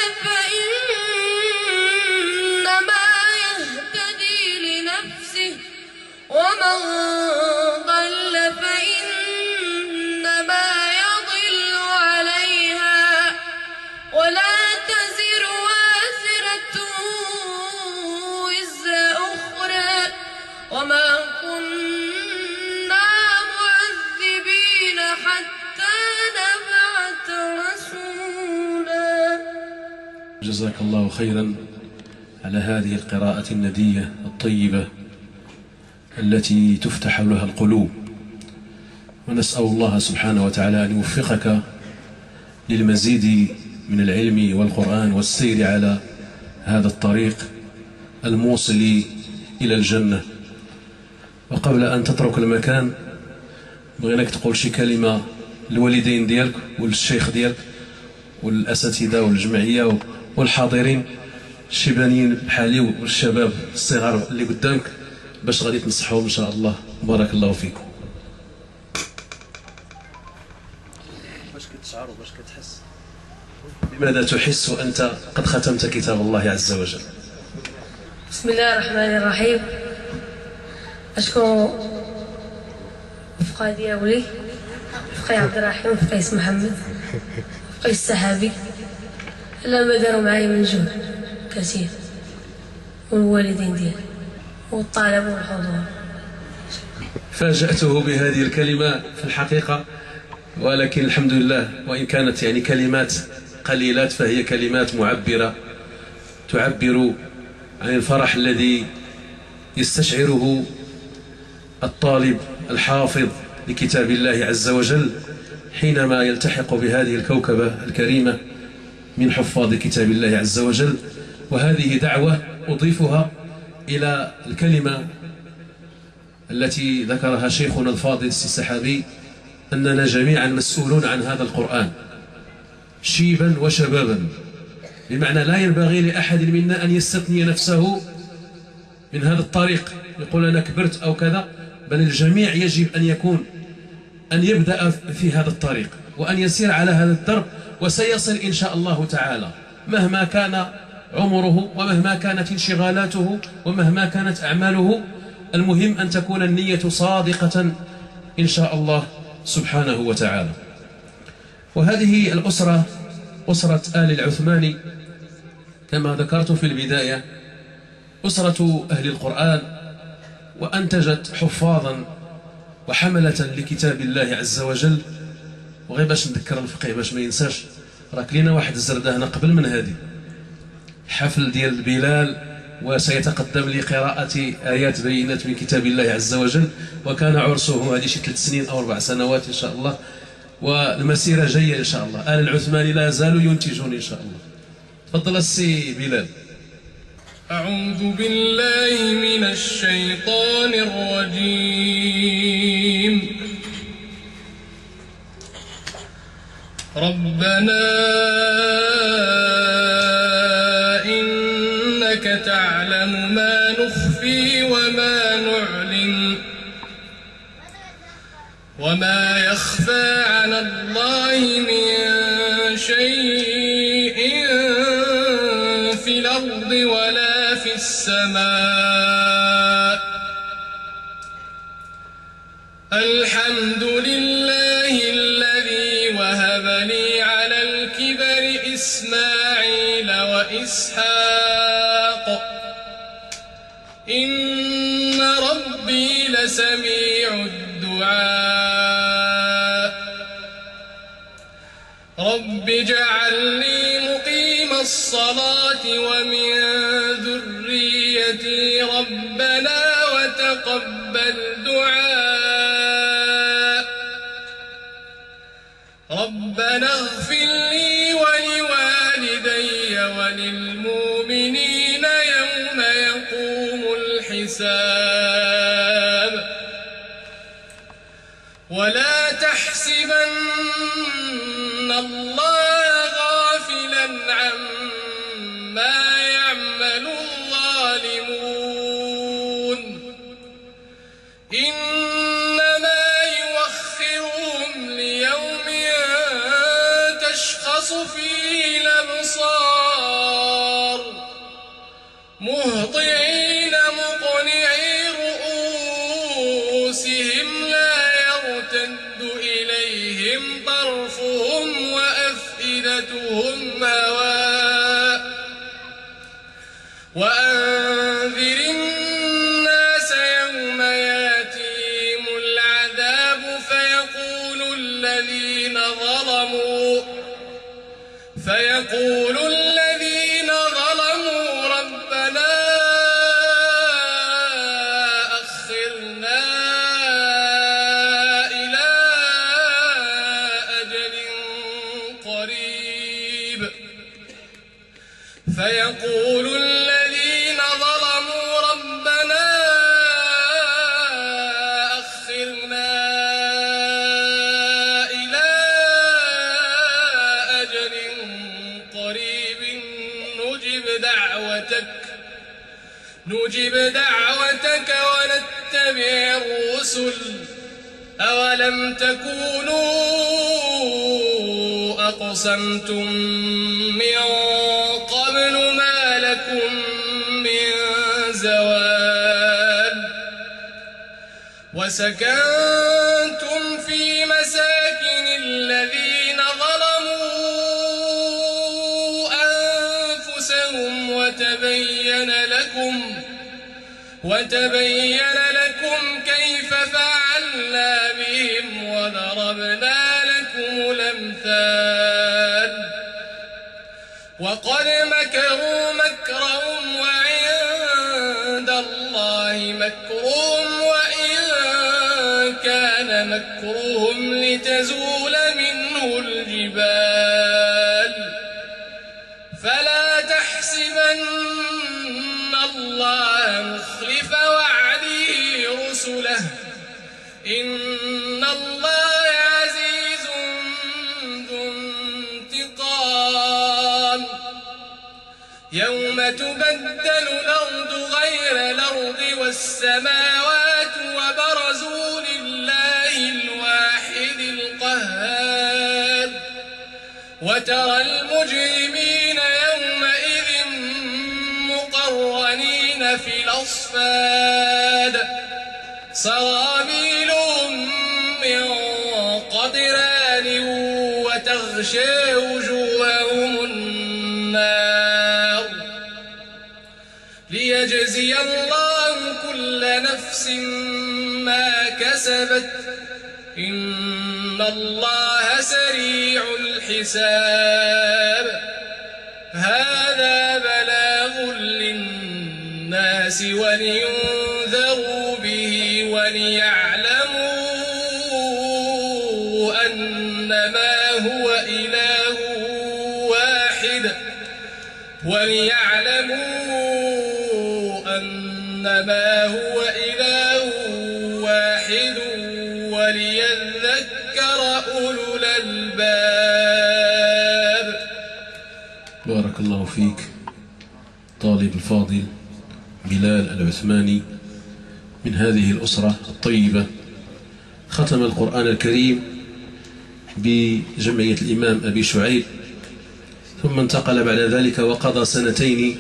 فإنما يهتدي لنفسه ومن ضل فإنما يضل عليها ولا تزر وازرة وزر أخرى وما كنا معذبين حتى نبعث رسولا. جزاك الله خيرا على هذه القراءة الندية الطيبة التي تفتح لها القلوب، ونسأل الله سبحانه وتعالى أن يوفقك للمزيد من العلم والقرآن والسير على هذا الطريق الموصل إلى الجنة. وقبل أن تترك المكان بغيناك تقول شي كلمة للوالدين ديالك والشيخ ديالك والأساتذة والجمعية والحاضرين الشيبانيين بحالي والشباب الصغار اللي قدامك باش غادي تنصحوهم إن شاء الله. بارك الله فيكم. باش كتشعر وباش كتحس؟ بماذا تحس وأنت قد ختمت كتاب الله عز وجل؟ بسم الله الرحمن الرحيم. أشكر رفقا ديالي رفقي عبد الرحيم رفقي محمد رفقي السحابي لما داروا معايا من جهد كثير والوالدين ديالي والطلبة والحضور. فاجأته بهذه الكلمة في الحقيقة، ولكن الحمد لله وإن كانت يعني كلمات قليلات فهي كلمات معبرة تعبر عن الفرح الذي يستشعره الطالب الحافظ لكتاب الله عز وجل حينما يلتحق بهذه الكوكبة الكريمة من حفاظ كتاب الله عز وجل. وهذه دعوة أضيفها إلى الكلمة التي ذكرها شيخنا الفاضل السي السحابي، أننا جميعا مسؤولون عن هذا القرآن شيبا وشبابا، بمعنى لا ينبغي لأحد منا أن يستثني نفسه من هذا الطريق يقول أنا كبرت أو كذا، بل الجميع يجب أن يكون أن يبدأ في هذا الطريق وأن يسير على هذا الدرب، وسيصل إن شاء الله تعالى مهما كان عمره ومهما كانت انشغالاته ومهما كانت أعماله. المهم أن تكون النية صادقة إن شاء الله سبحانه وتعالى. وهذه الأسرة أسرة آل العثماني كما ذكرت في البداية أسرة أهل القرآن، وأنتجت حفاظا وحملة لكتاب الله عز وجل. وغير باش نذكر الفقيه باش ما ينساش، راك لينا واحد الزردة هنا قبل من هذه حفل ديال بلال وسيتقدم لقراءة آيات بينات من كتاب الله عز وجل. وكان عرسه هذه شي ثلاث سنين أو أربع سنوات إن شاء الله، والمسيرة جاية إن شاء الله. آل العثماني لا زالوا ينتجون إن شاء الله. تفضل السي بلال. أعوذ بالله من الشيطان الرجيم. ربنا إنك تعلم ما نخفي وما نعلن وما يخفى على الله من شيء في الأرض ولا في السماء. الحمد لله الذي وهب لي على الكبر إسماعيل وإسحاق إن ربي لسميع الدعاء. رب اجعلني مقيم الصلاة ومن ذريتي ربنا وتقبل دعاء. ربنا اغفر لي ولوالدي وللمؤمنين يوم يقوم الحساب. ولا تحسبن الله غافلا عما يعمل الظالمون إنما يوخرهم ليوم تشخص فيه الأبصار مهطعين مقنعي رؤوسهم لا يرتد إليهم طرفهم وأفئدتهم هواء. وأنذر الناس يوم يأتيهم العذاب فيقول الذين ظلموا فيقول الذين ظلموا ربنا أخرنا إلى أجل قريب فيقول الذين ظلموا ربنا أخرنا إلى أجل قريب نجب دعوتك نجب دعوتك ونتبع الرسل أولم تكونوا أقسمتم من قبل ما لكم من زوال. وسكنتم في مساكن الذين ظلموا أنفسهم وتبين لكم وتبين لكم كيف فعلنا بهم وضربنا لكم الأمثال. وقد مكروا مكرهم وعند الله مكرهم وإن كان مكرهم لتزول منه الجبال. فلا تحسبن الله مخلف وعده رسله إن الله عزيز ذو انتقام. يوم تبدل الأرض غير الأرض والسماوات وبرزوا لله الواحد القهار. وترى المجرمين يومئذ مقرنين في الأصفاد سرابيلهم من قطران وتغشى وجوههم النار. ليجزي الله كل نفس ما كسبت إن الله سريع الحساب. هذا بلاغ للناس للناس ولينذروا به وليعلموا أنما هو إله واحد وليعلموا أنما هو إله واحد وليذكر أولو الألباب. بارك الله فيك طالب الفاضل بلال العثماني من هذه الأسرة الطيبة. ختم القرآن الكريم بجمعية الإمام أبي شعيب، ثم انتقل بعد ذلك وقضى سنتين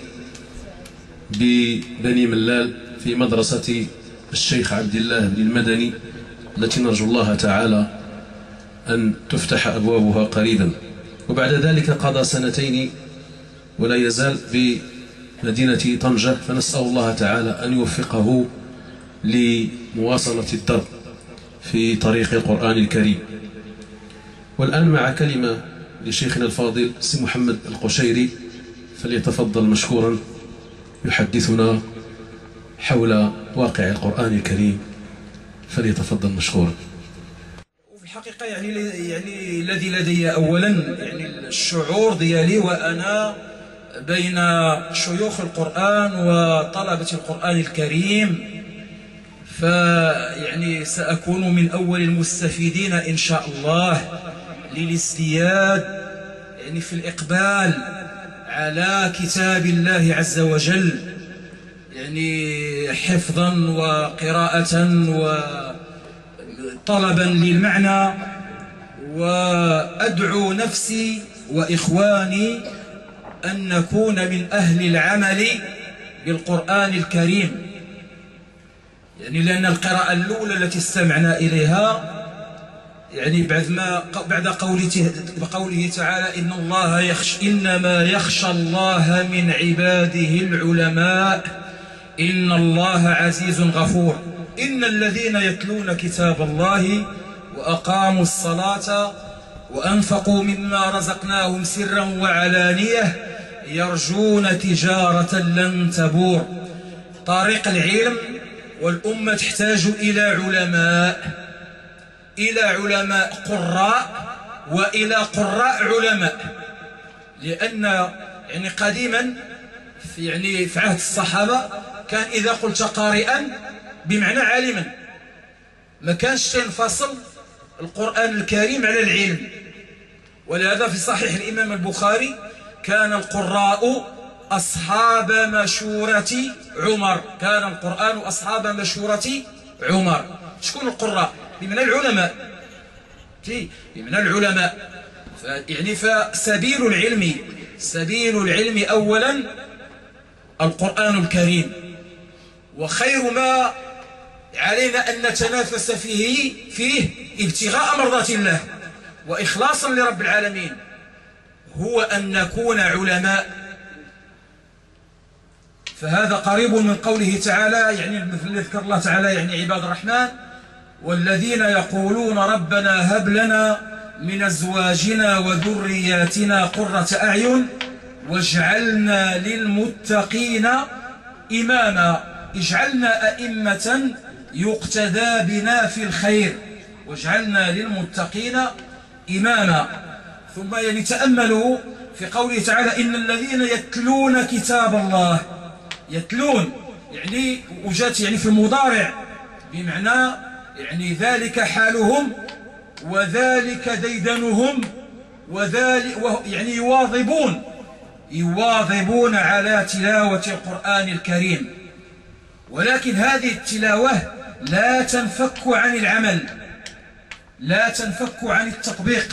ببني ملال في مدرسة الشيخ عبد الله بن المدني التي نرجو الله تعالى أن تفتح أبوابها قريبا. وبعد ذلك قضى سنتين ولا يزال بمدينة طنجة، فنسأل الله تعالى أن يوفقه لمواصلة الدرب في طريق القرآن الكريم. والآن مع كلمة لشيخنا الفاضل سي محمد القشيري، فليتفضل مشكورا يحدثنا حول واقع القرآن الكريم، فليتفضل مشكورا. وفي الحقيقة يعني يعني الذي لدي أولا يعني الشعور ديالي وأنا بين شيوخ القرآن وطلبة القرآن الكريم، فيعني سأكون من أول المستفيدين إن شاء الله للازدياد يعني في الإقبال على كتاب الله عز وجل، يعني حفظا وقراءة وطلبا للمعنى. وأدعو نفسي وإخواني أن نكون من أهل العمل بالقرآن الكريم، يعني لأن القراءة الأولى التي استمعنا إليها يعني بعد ما بعد قوله بقوله تعالى إن الله يخش إنما يخشى الله من عباده العلماء إن الله عزيز غفور. إن الذين يتلون كتاب الله وأقاموا الصلاة وأنفقوا مما رزقناهم سرا وعلانية يرجون تجارة لن تبور. طريق العلم والأمة تحتاج إلى علماء، إلى علماء قراء وإلى قراء علماء، لأن يعني قديما في يعني في عهد الصحابة كان إذا قلت قارئا بمعنى عالما، ما كانش ينفصل القرآن الكريم على العلم. ولهذا في صحيح الإمام البخاري كان القراء أصحاب مشورة عمر، كان القرآن أصحاب مشورة عمر. شكون القراء؟ بمعنى العلماء، بمعنى العلماء. يعني فسبيل العلم سبيل العلم أولا القرآن الكريم، وخير ما علينا أن نتنافس فيه فيه ابتغاء مرضات الله وإخلاصا لرب العالمين هو أن نكون علماء. فهذا قريب من قوله تعالى، يعني مثل ذكر الله تعالى يعني عباد الرحمن والذين يقولون ربنا هب لنا من أزواجنا وذرياتنا قرة أعين واجعلنا للمتقين إماما. اجعلنا أئمة يقتدى بنا في الخير واجعلنا للمتقين إماما. ثم يعني تأملوا في قوله تعالى إن الذين يتلون كتاب الله، يتلون يعني وجات يعني في المضارع بمعنى يعني ذلك حالهم وذلك ديدنهم وذلك يعني يواظبون يواظبون على تلاوة القرآن الكريم. ولكن هذه التلاوة لا تنفك عن العمل، لا تنفك عن التطبيق،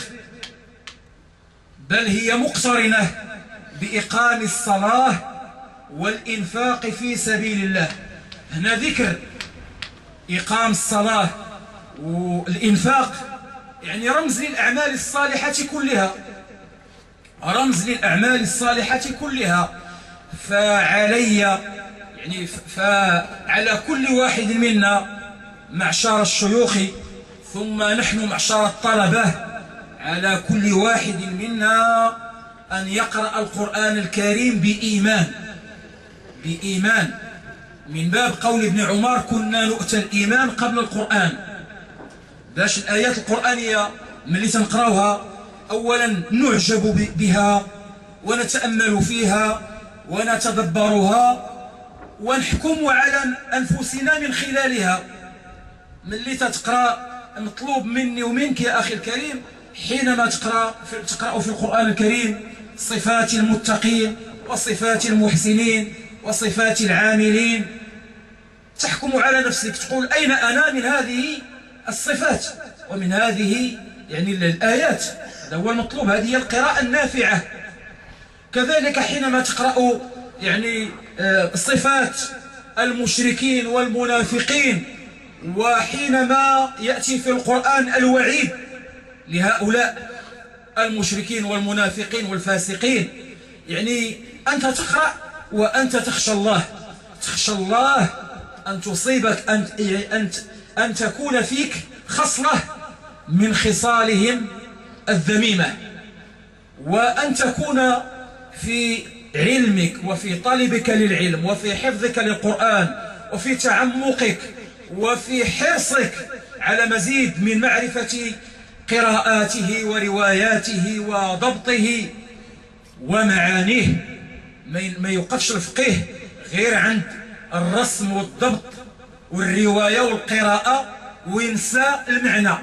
بل هي مقترنة بإقام الصلاة والإنفاق في سبيل الله. هنا ذكر إقام الصلاة والإنفاق يعني رمز للأعمال الصالحة كلها، رمز للأعمال الصالحة كلها. فعلي يعني فعلى كل واحد منا معشر الشيوخ ثم نحن معشر الطلبة، على كل واحد منا أن يقرأ القرآن الكريم بإيمان بإيمان من باب قول ابن عمر كنا نؤتى الإيمان قبل القرآن، باش الآيات القرآنية ملي تنقراوها أولا نعجب بها ونتأمل فيها ونتدبرها ونحكم على أنفسنا من خلالها. ملي تتقرأ مطلوب مني ومنك يا أخي الكريم حينما تقرأ في, تقرأ في القرآن الكريم صفات المتقين وصفات المحسنين وصفات العاملين، تحكم على نفسك تقول أين أنا من هذه الصفات ومن هذه يعني الآيات. هذا هو المطلوب، هذه هي القراءة النافعة. كذلك حينما تقرأ يعني صفات المشركين والمنافقين، وحينما يأتي في القرآن الوعيد لهؤلاء المشركين والمنافقين والفاسقين، يعني أنت تقرأ وأنت تخشى الله، تخشى الله أن تصيبك أن, أن, أن تكون فيك خصلة من خصالهم الذميمة، وأن تكون في علمك وفي طلبك للعلم وفي حفظك للقرآن وفي تعمقك وفي حرصك على مزيد من معرفة قراءاته ورواياته وضبطه ومعانيه. ما يوقفش الفقيه غير عند الرسم والضبط والرواية والقراءة وينسى المعنى،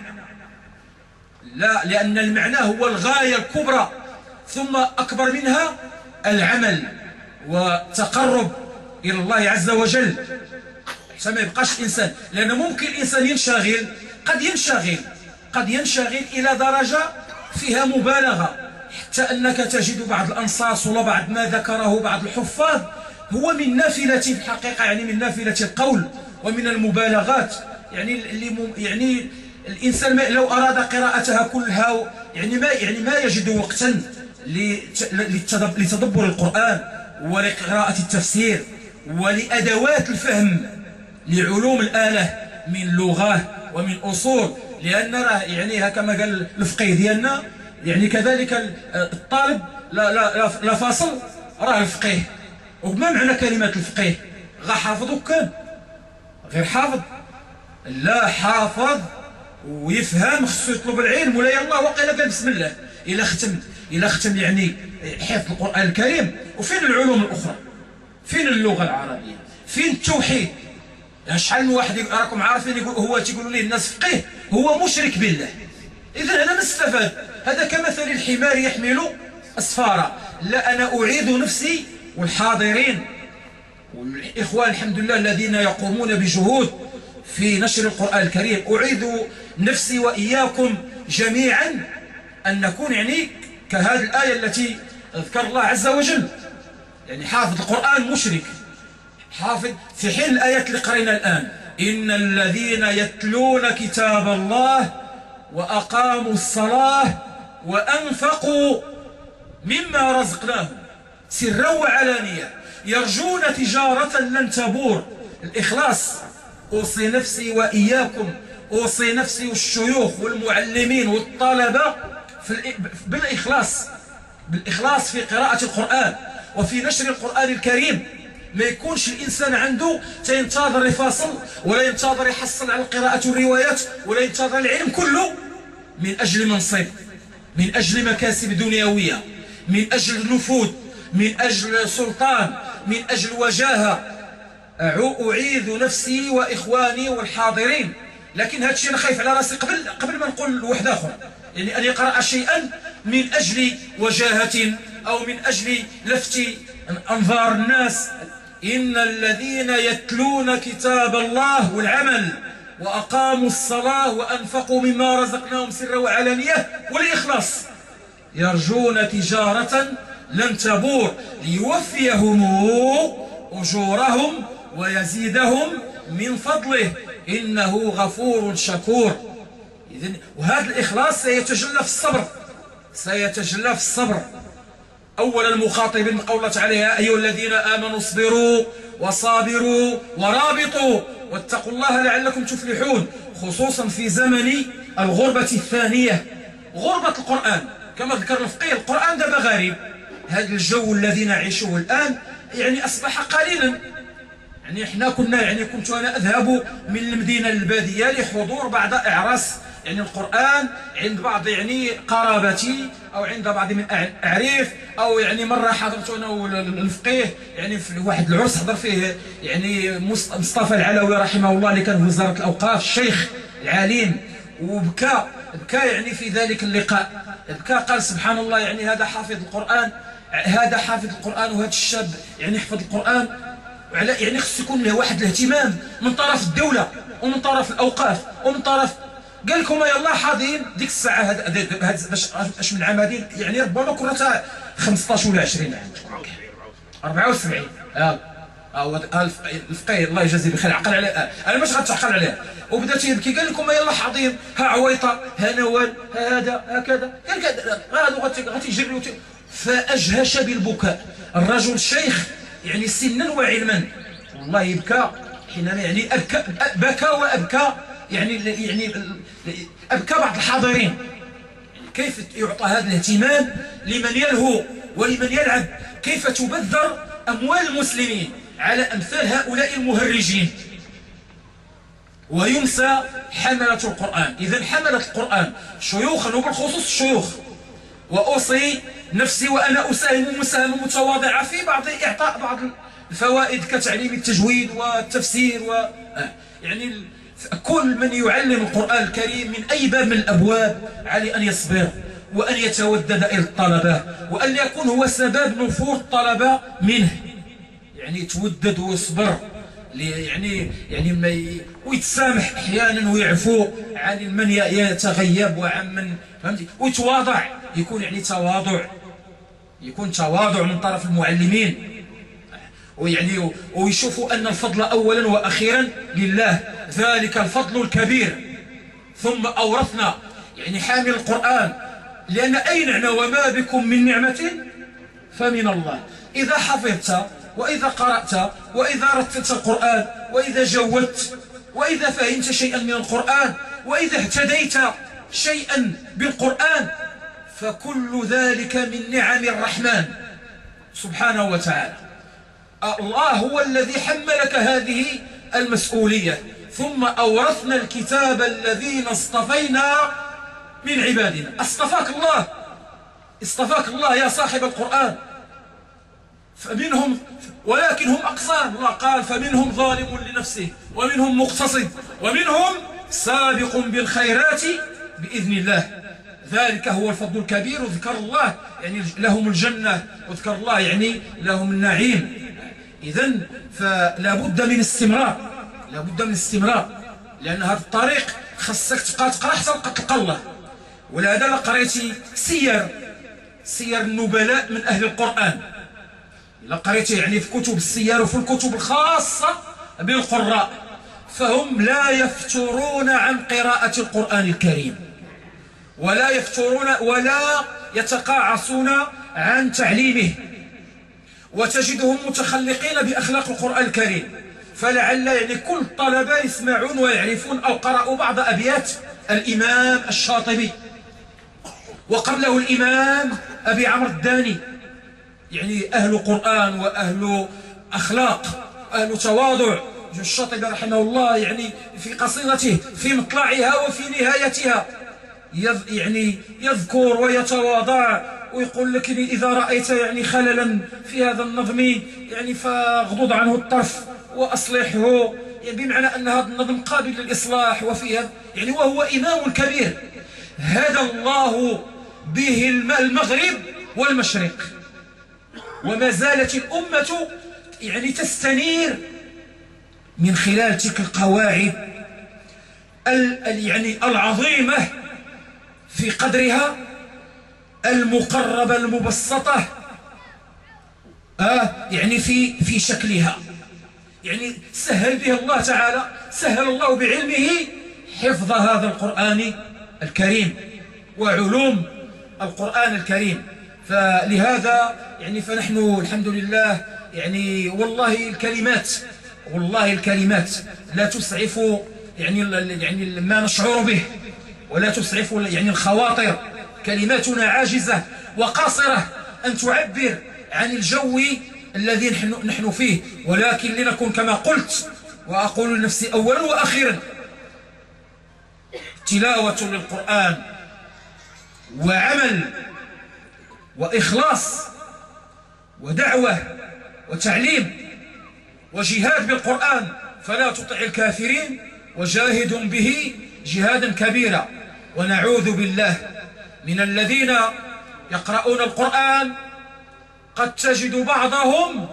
لا، لأن المعنى هو الغاية الكبرى، ثم أكبر منها العمل وتقرب إلى الله عز وجل. حتى ما يبقاش الإنسان، لأنه ممكن الإنسان ينشغل، قد ينشغل قد ينشغل إلى درجة فيها مبالغة، حتى أنك تجد بعض الأنصاص ولا بعض ما ذكره بعض الحفاظ هو من نافلة في الحقيقة، يعني من نافلة القول ومن المبالغات، يعني اللي يعني الإنسان لو أراد قراءتها كلها يعني ما يعني ما يجد وقتا لتدبر القرآن ولقراءة التفسير ولأدوات الفهم لعلوم الآلة من لغة ومن أصول. لأن راه يعني كما قال الفقيه ديالنا، يعني كذلك الطالب لا لا لا فاصل راه الفقيه. وما معنى كلمة الفقيه؟ غا حافظ كان غير حافظ، لا حافظ ويفهم خصو يطلب العلم ولا يلا وقيل قال بسم الله إلا ختم إلا ختم يعني حفظ القرآن الكريم. وفين العلوم الأخرى؟ فين اللغة العربية؟ فين التوحيد؟ شحال من واحد راكم عارفين يقول هو تيقولوا ليه الناس فقيه هو مشرك بالله. إذا أنا ما استفاد، هذا كمثل الحمار يحمل أسفارا. لا، أنا أعيد نفسي والحاضرين والإخوان الحمد لله الذين يقومون بجهود في نشر القرآن الكريم، أعيد نفسي وإياكم جميعا أن نكون يعني كهذه الآية التي ذكر الله عز وجل، يعني حافظ القرآن مشرك، حافظ في حين الآيات اللي قرينا الآن: إن الذين يتلون كتاب الله وأقاموا الصلاة وأنفقوا مما رزقناهم سرا وعلانية يرجون تجارة لن تبور. الإخلاص، أوصي نفسي وإياكم، أوصي نفسي والشيوخ والمعلمين والطلبة بالإخلاص، بالإخلاص في قراءة القرآن وفي نشر القرآن الكريم. ما يكونش الإنسان عنده تينتظر يفاصل ولا ينتظر يحصل على القراءة والروايات ولا ينتظر العلم كله من أجل منصب، من أجل مكاسب دنيوية، من أجل نفوذ، من أجل سلطان، من أجل وجاهة. أعيذ نفسي وإخواني والحاضرين. لكن هذا الشيء أنا خايف على راسي قبل قبل ما نقول واحد آخر، يعني أن يقرأ شيئا من أجل وجاهة أو من أجل لفت أنظار الناس. إن الذين يتلون كتاب الله والعمل وأقاموا الصلاة وأنفقوا مما رزقناهم سرا وعلانية والإخلاص يرجون تجارة لن تبور ليوفيهم أجورهم ويزيدهم من فضله إنه غفور شكور. إذن وهذا الإخلاص سيتجلى في الصبر، سيتجلى في الصبر. أولا المخاطبين قولت عليها: أيها الذين آمنوا اصبروا وصابروا ورابطوا واتقوا الله لعلكم تفلحون، خصوصا في زمن الغربة الثانية، غربة القرآن. كما ذكر الفقيه القرآن دابا غريب، هذا الجو الذي نعيشه الآن يعني أصبح قليلا، يعني احنا كنا يعني كنت انا اذهب من المدينه للباديه لحضور بعض اعراس يعني القران عند بعض يعني قرابتي او عند بعض من اعريف، او يعني مره حضرت انا والفقيه يعني في واحد العرس حضر فيه يعني مصطفى العلوي رحمه الله اللي كان في وزاره الاوقاف، الشيخ العليم، وبكى بكى يعني في ذلك اللقاء، بكى قال سبحان الله يعني هذا حافظ القران، هذا حافظ القران وهذا الشاب يعني يحفظ القران، يعني خص يكون له واحد الاهتمام من طرف الدوله ومن طرف الاوقاف ومن طرف. قال لكم يلا حاضرين ديك الساعه هذا باش اش من عامين يعني ربما كنا خمسطاش ولا عشرين عام أربعة وسبعين. ها هو الفقيه الله يجازيه بخير عقل عليه، انا باش غتعقل عليه وبدا تيبكي. قال لكم يلا حاضرين، ها عويطه ها نوال ها هذا هكذا، قال هادو غتيجريو. فاجهش بالبكاء الرجل الشيخ يعني سنا وعلما، والله يبكى حينما يعني أبكى بكى وابكى يعني يعني ابكى بعض الحاضرين. كيف يعطى هذا الاهتمام لمن يلهو ولمن يلعب؟ كيف تبذر اموال المسلمين على امثال هؤلاء المهرجين وينسى حملة القرآن؟ إذا حملة القرآن شيوخا وبالخصوص الشيوخ، وأوصي نفسي وأنا أساهم مساهمة متواضعة في بعض إعطاء بعض الفوائد كتعليم التجويد والتفسير و يعني كل من يعلم القرآن الكريم من أي باب من الأبواب عليه أن يصبر وأن يتودد إلى الطلبة، وأن يكون هو سبب نفور الطلبة منه، يعني يتودد ويصبر يعني يعني ما ي... ويتسامح احيانا ويعفو عن من يتغيب وعن من فهمتي، ويتواضع، يكون يعني تواضع، يكون تواضع من طرف المعلمين، ويعني ويشوفوا ان الفضل اولا واخيرا لله، ذلك الفضل الكبير. ثم اورثنا يعني حامل القرآن، لان اي نعمه وما بكم من نعمه فمن الله. اذا حفظت وإذا قرأت وإذا رتلت القرآن وإذا جودت وإذا فهمت شيئا من القرآن وإذا اهتديت شيئا بالقرآن، فكل ذلك من نعم الرحمن سبحانه وتعالى. الله هو الذي حملك هذه المسؤولية. ثم أورثنا الكتاب الذين اصطفينا من عبادنا. اصطفاك الله، اصطفاك الله يا صاحب القرآن. فمنهم ولكن هم أقسام، الله قال فمنهم ظالم لنفسه ومنهم مقتصد ومنهم سابق بالخيرات بإذن الله. ذلك هو الفضل الكبير. وذكر الله يعني لهم الجنة، وذكر الله يعني لهم النعيم. إذن فلا بد من استمرار، لا بد من استمرار، لأن هذا الطريق خصك تبقى تقرا حتى تلقى الله. ولهذا لا قريتي سير سير النبلاء من أهل القرآن، إلا قريتي يعني في كتب السير وفي الكتب الخاصة بالقراء، فهم لا يفترون عن قراءة القرآن الكريم، ولا يفترون ولا يتقاعسون عن تعليمه، وتجدهم متخلقين بأخلاق القرآن الكريم. فلعل يعني كل الطلبة يسمعون ويعرفون أو قرأوا بعض أبيات الإمام الشاطبي، وقبله الإمام أبي عمرو الداني، يعني أهل قرآن وأهل أخلاق أهل تواضع. الشاطبي رحمه الله يعني في قصيدته في مطلعها وفي نهايتها يعني يذكر ويتواضع ويقول لك إذا رأيت يعني خللا في هذا النظم يعني فاغضض عنه الطرف وأصلحه، يعني بمعنى أن هذا النظم قابل للإصلاح وفيها يعني وهو إمام كبير هدى الله به المغرب والمشرق. وما زالت الأمة يعني تستنير من خلال تلك القواعد يعني العظيمة في قدرها، المقربة المبسطة آه يعني في في شكلها، يعني سهل بها الله تعالى، سهل الله بعلمه حفظ هذا القرآن الكريم وعلوم القرآن الكريم. فلهذا يعني فنحن الحمد لله يعني والله الكلمات والله الكلمات لا تسعف يعني يعني ما نشعر به، ولا تسعف يعني الخواطر. كلماتنا عاجزة وقاصرة أن تعبر عن الجو الذي نحن, نحن فيه، ولكن لنكون كما قلت وأقول لنفسي أولا وأخيرا: تلاوة للقرآن وعمل وإخلاص ودعوة وتعليم وجهاد بالقرآن، فلا تطع الكافرين وجاهد به جهادا كبيرا. ونعوذ بالله من الذين يقرؤون القرآن قد تجد بعضهم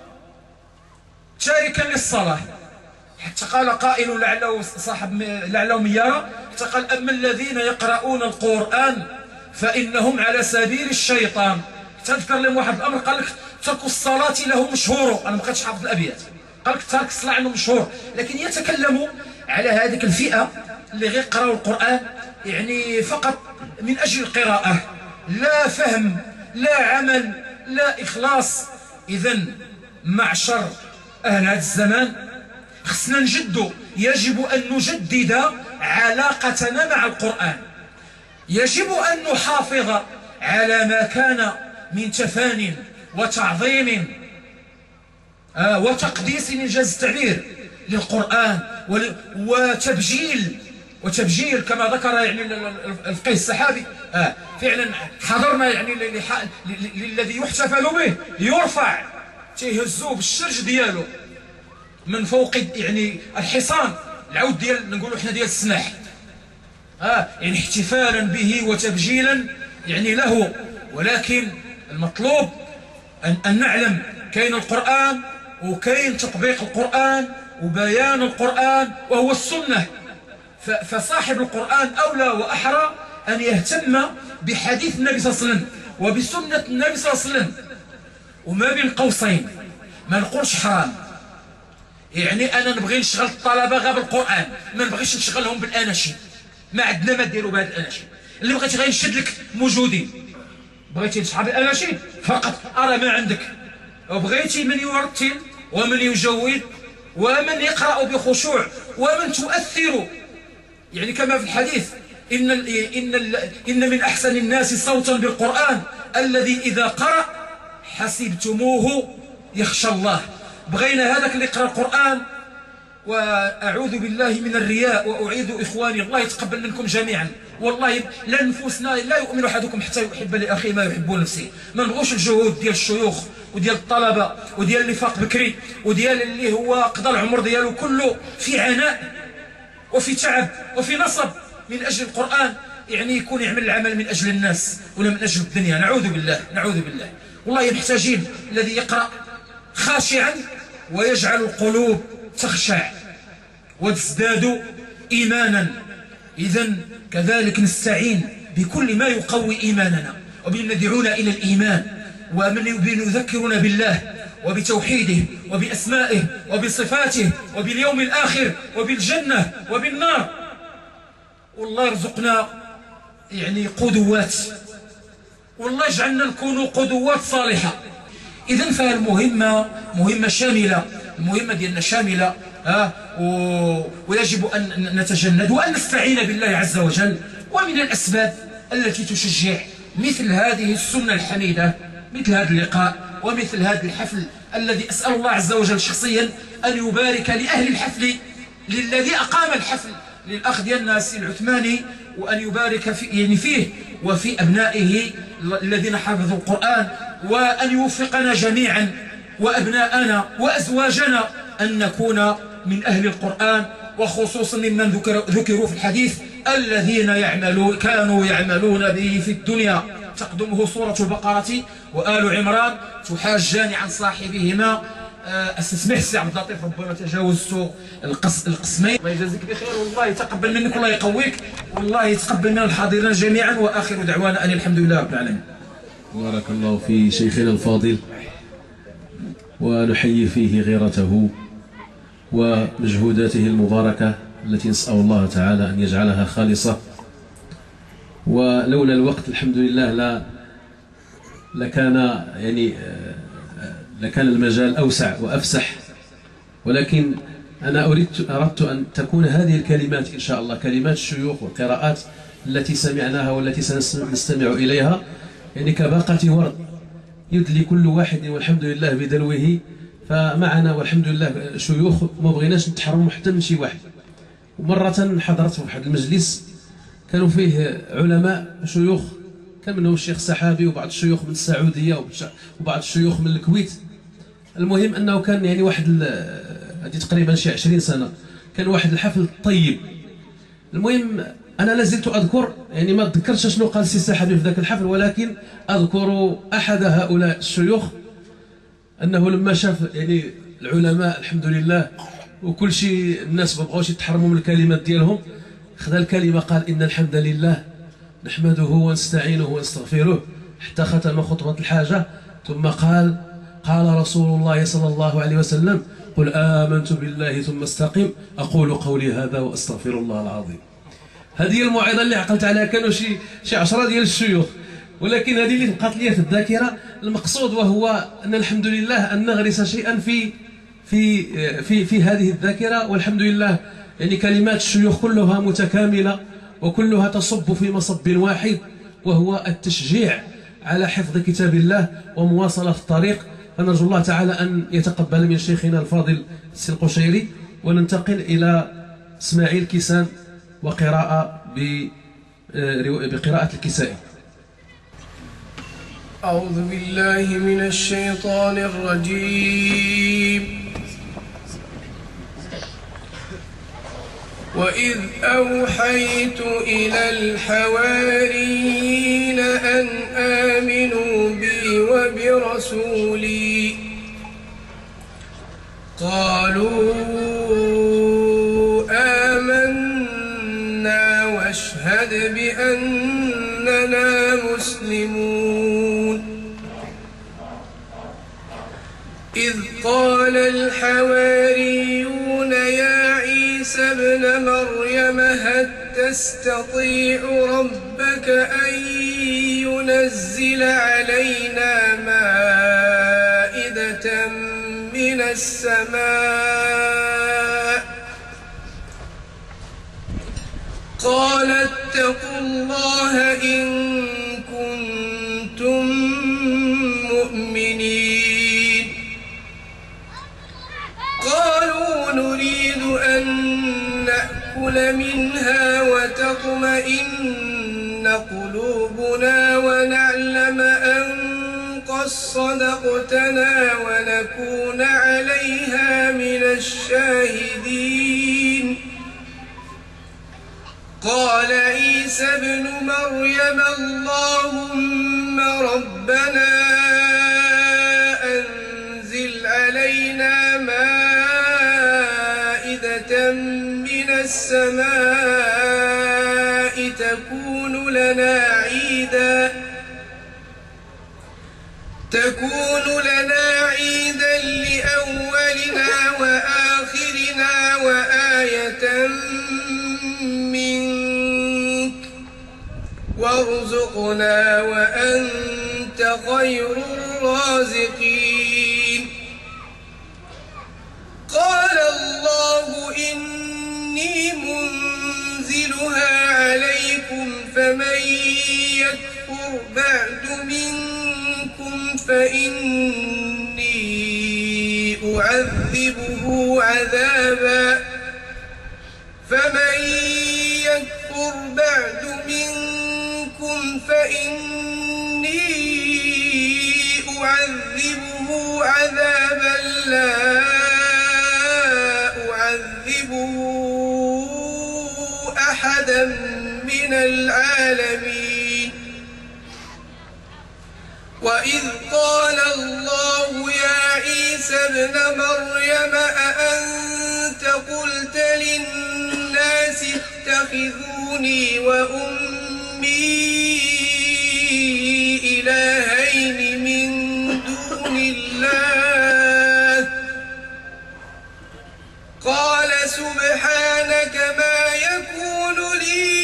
تاركا للصلاة، حتى قال قائل لعله صاحب لعله ميارة، حتى قال: أما الذين يقرؤون القرآن فإنهم على سبيل الشيطان. تذكر لهم واحد الأمر، قال لك: ترك الصلاة له مشهور. أنا ما بقيتش حافظ الأبيات، قال لك ترك الصلاة عنه مشهور، لكن يتكلم على هذه الفئة اللي غير يقراوا القرآن يعني فقط من أجل القراءة، لا فهم لا عمل لا إخلاص. إذن معشر أهل هذا الزمان خصنا نجدوا، يجب أن نجدد علاقتنا مع القرآن، يجب أن نحافظ على ما كان من تفان وتعظيم آه وتقديس إنجاز التعبير للقرآن وتبجيل وتبجيل كما ذكر يعني الفقيه السحابي. آه فعلا حضرنا يعني للذي يحتفل به يرفع تيهزوه بالشرج ديالو من فوق يعني الحصان العود ديال نقولوا احنا ديال السناح، آه يعني احتفالا به وتبجيلا يعني له. ولكن المطلوب أن, أن نعلم كاين القرآن وكاين تطبيق القرآن وبيان القرآن وهو السنة. فصاحب القرآن أولى وأحرى أن يهتم بحديث النبي صلى الله عليه وسلم وبسنة النبي صلى الله عليه وسلم. وما بين قوسين ما نقولش حرام، يعني أنا نبغي نشغل الطلبة غير بالقرآن، ما نبغيش نشغلهم بالأناشيد، ما عندنا ما ديروا بهذه الأناشيد. اللي بغيتي غير نشد لك موجودين، بغيتي تصحاب الأناشيد فقط أرى ما عندك، وبغيتي من يرتل ومن يجود ومن يقرأ بخشوع ومن تؤثر، يعني كما في الحديث: إن إن إن من أحسن الناس صوتا بالقرآن الذي إذا قرأ حسبتموه يخشى الله. بغينا هذاك اللي يقرأ القرآن. وأعوذ بالله من الرياء وأعيذ إخواني الله يتقبل منكم جميعا. والله لا نفوسنا لا يؤمن أحدكم حتى يحب لأخيه ما يحب لنفسه. ما نبغوش الجهود ديال الشيوخ وديال الطلبة وديال اللي فاق بكري وديال اللي هو قضى العمر ديالو كله في عناء وفي تعب وفي نصب من أجل القرآن، يعني يكون يعمل العمل من أجل الناس ولا من أجل الدنيا. نعوذ بالله نعوذ بالله. والله محتاجين الذي يقرأ خاشعا ويجعل القلوب تخشع وتزداد إيمانا. إذن كذلك نستعين بكل ما يقوي إيماننا ومن يدعونا إلى الإيمان ومن يذكرنا بالله وبتوحيده وبأسمائه وبصفاته وباليوم الآخر وبالجنة وبالنار. والله يرزقنا يعني قدوات، والله يجعلنا نكونوا قدوات صالحة. إذن فالمهمة مهمة شاملة، المهمة ديالنا شاملة، آه ويجب أن نتجند وأن نستعين بالله عز وجل. ومن الأسباب التي تشجع مثل هذه السنة الحميدة، مثل هذا اللقاء ومثل هذا الحفل الذي أسأل الله عز وجل شخصيا أن يبارك لأهل الحفل، للذي أقام الحفل للأخ ديالنا السي العثماني، وأن يبارك في يعني فيه وفي أبنائه الذين حفظوا القرآن، وأن يوفقنا جميعا وأبناءنا وأزواجنا أن نكون من أهل القرآن، وخصوصا ممن ذكر ذكروا في الحديث الذين يعملون كانوا يعملون به في الدنيا. تقدمه سورة البقرة وآل عمران تحاجان عن صاحبهما. استسمح سي عبد اللطيف ربما تجاوزت القص القسمين. الله يجازيك بخير، والله يتقبل منك والله يقويك، والله يتقبل من الحاضرين جميعا. واخر دعوانا ان الحمد لله رب العالمين. بارك الله في شيخنا الفاضل، ونحيي فيه غيرته ومجهوداته المباركة التي نسأل الله تعالى أن يجعلها خالصة. ولولا الوقت الحمد لله لا لكان يعني لكان المجال أوسع وأفسح، ولكن أنا أردت أردت أن تكون هذه الكلمات إن شاء الله كلمات الشيوخ والقراءات التي سمعناها والتي سنستمع إليها يعني كباقة ورد، يدلي كل واحد والحمد لله بدلوه. فمعنا والحمد لله شيوخ ما بغيناش نتحرموا حتى من شي واحد. ومرة حضرت في واحد المجلس كانوا فيه علماء شيوخ، كان منهم الشيخ السحابي وبعض الشيوخ من السعودية وبعض الشيوخ من الكويت. المهم أنه كان يعني واحد هذه تقريبا شي عشرين سنة كان واحد الحفل طيب. المهم أنا لازلت أذكر، يعني ما أتذكرش شنو قال السي السحابي في ذاك الحفل، ولكن أذكر أحد هؤلاء الشيوخ أنه لما شاف يعني العلماء الحمد لله وكل شيء الناس ما بغاوش يتحرموا من الكلمات ديالهم، خذا الكلمة قال إن الحمد لله نحمده ونستعينه ونستغفره، حتى ختم خطبة الحاجة ثم قال قال رسول الله صلى الله عليه وسلم قل آمنت بالله ثم استقم أقول قولي هذا وأستغفر الله العظيم. هذه الموعظة اللي عقلت عليها كانوا شي شي عشرة ديال الشيوخ، ولكن هذه اللي بقات لي في الذاكرة المقصود، وهو أن الحمد لله أن نغرس شيئا في في في في هذه الذاكرة. والحمد لله يعني كلمات الشيوخ كلها متكاملة وكلها تصب في مصب واحد، وهو التشجيع على حفظ كتاب الله ومواصلة الطريق. فنرجو الله تعالى أن يتقبل من شيخنا الفاضل السي القشيري، وننتقل إلى إسماعيل كيسان وقراءة بقراءة الكسائي. أعوذ بالله من الشيطان الرجيم. وإذ أوحيت إلى الحواريين أن آمنوا بي وبرسولي قالوا آمنا واشهد بأننا مسلمون. إذ قال الحواريون يا عيسى ابن مريم هل تستطيع ربك أن ينزل علينا مائدة من السماء؟ قال اتقوا الله إن كنتم مؤمنين. قالوا نريد أن نأكل منها وتطمئن قلوبنا ونعلم أن قد صدقتنا ونكون عليها من الشاهدين. قال عيسى ابن مريم اللهم ربنا أنزل علينا مائدة من السماء تكون لنا عيدا تكون لنا عيدا لأولنا وآخرنا وآية منك وارزقنا وأنت خير الرازقين. قال الله إني منزلها عليكم فمن يكفر بعد منكم فإني أعذبه عذابا فمن يكفر بعد منكم فإني أعذبه عذابا لا أعذبه أحدا من العالمين. وإذ قال الله يا عيسى ابن مريم أأنت قلت للناس اتخذوني وأمي إلهين من دون الله؟ قال سبحانك ما يكون لي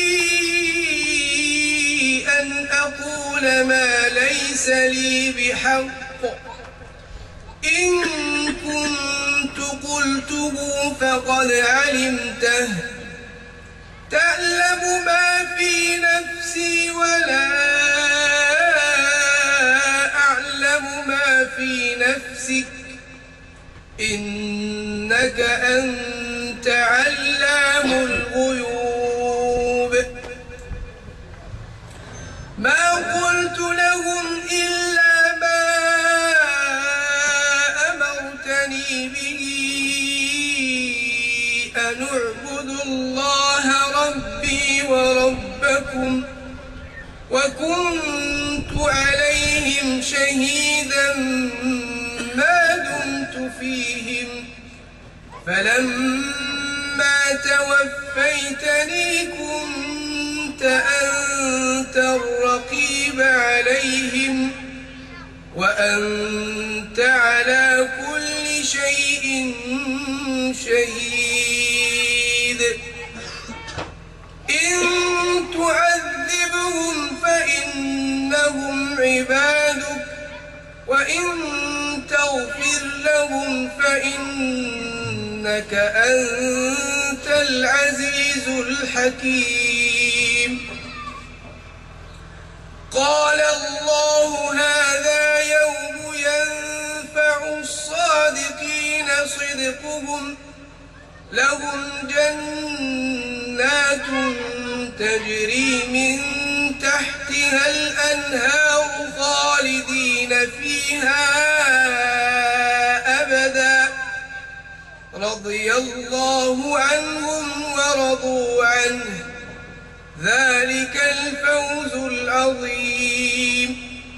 أن أقول ما ليس لي بحق إن كنت قلته فقد علمته تعلم ما في نفسي ولا أعلم في نفسك إنك أنت علام الغيوب ما قلت لهم إلا ما أمرتني به أن اعبدوا الله ربي وربكم وكنت عليهم شهيدا ما دمت فيهم فلما توفيتني كنت أنت الرقيب عليهم وأنت على كل شيء شهيد إن تعذبهم فإنهم عبادك وإن تغفر لهم فإنك أنت العزيز الحكيم قال الله هذا يوم ينفع الصادقين صدقهم لهم جنات تجري من تحتها الأنهار خالدين فيها أبدا رضي الله عنهم ورضوا عنه ذلك الفوز العظيم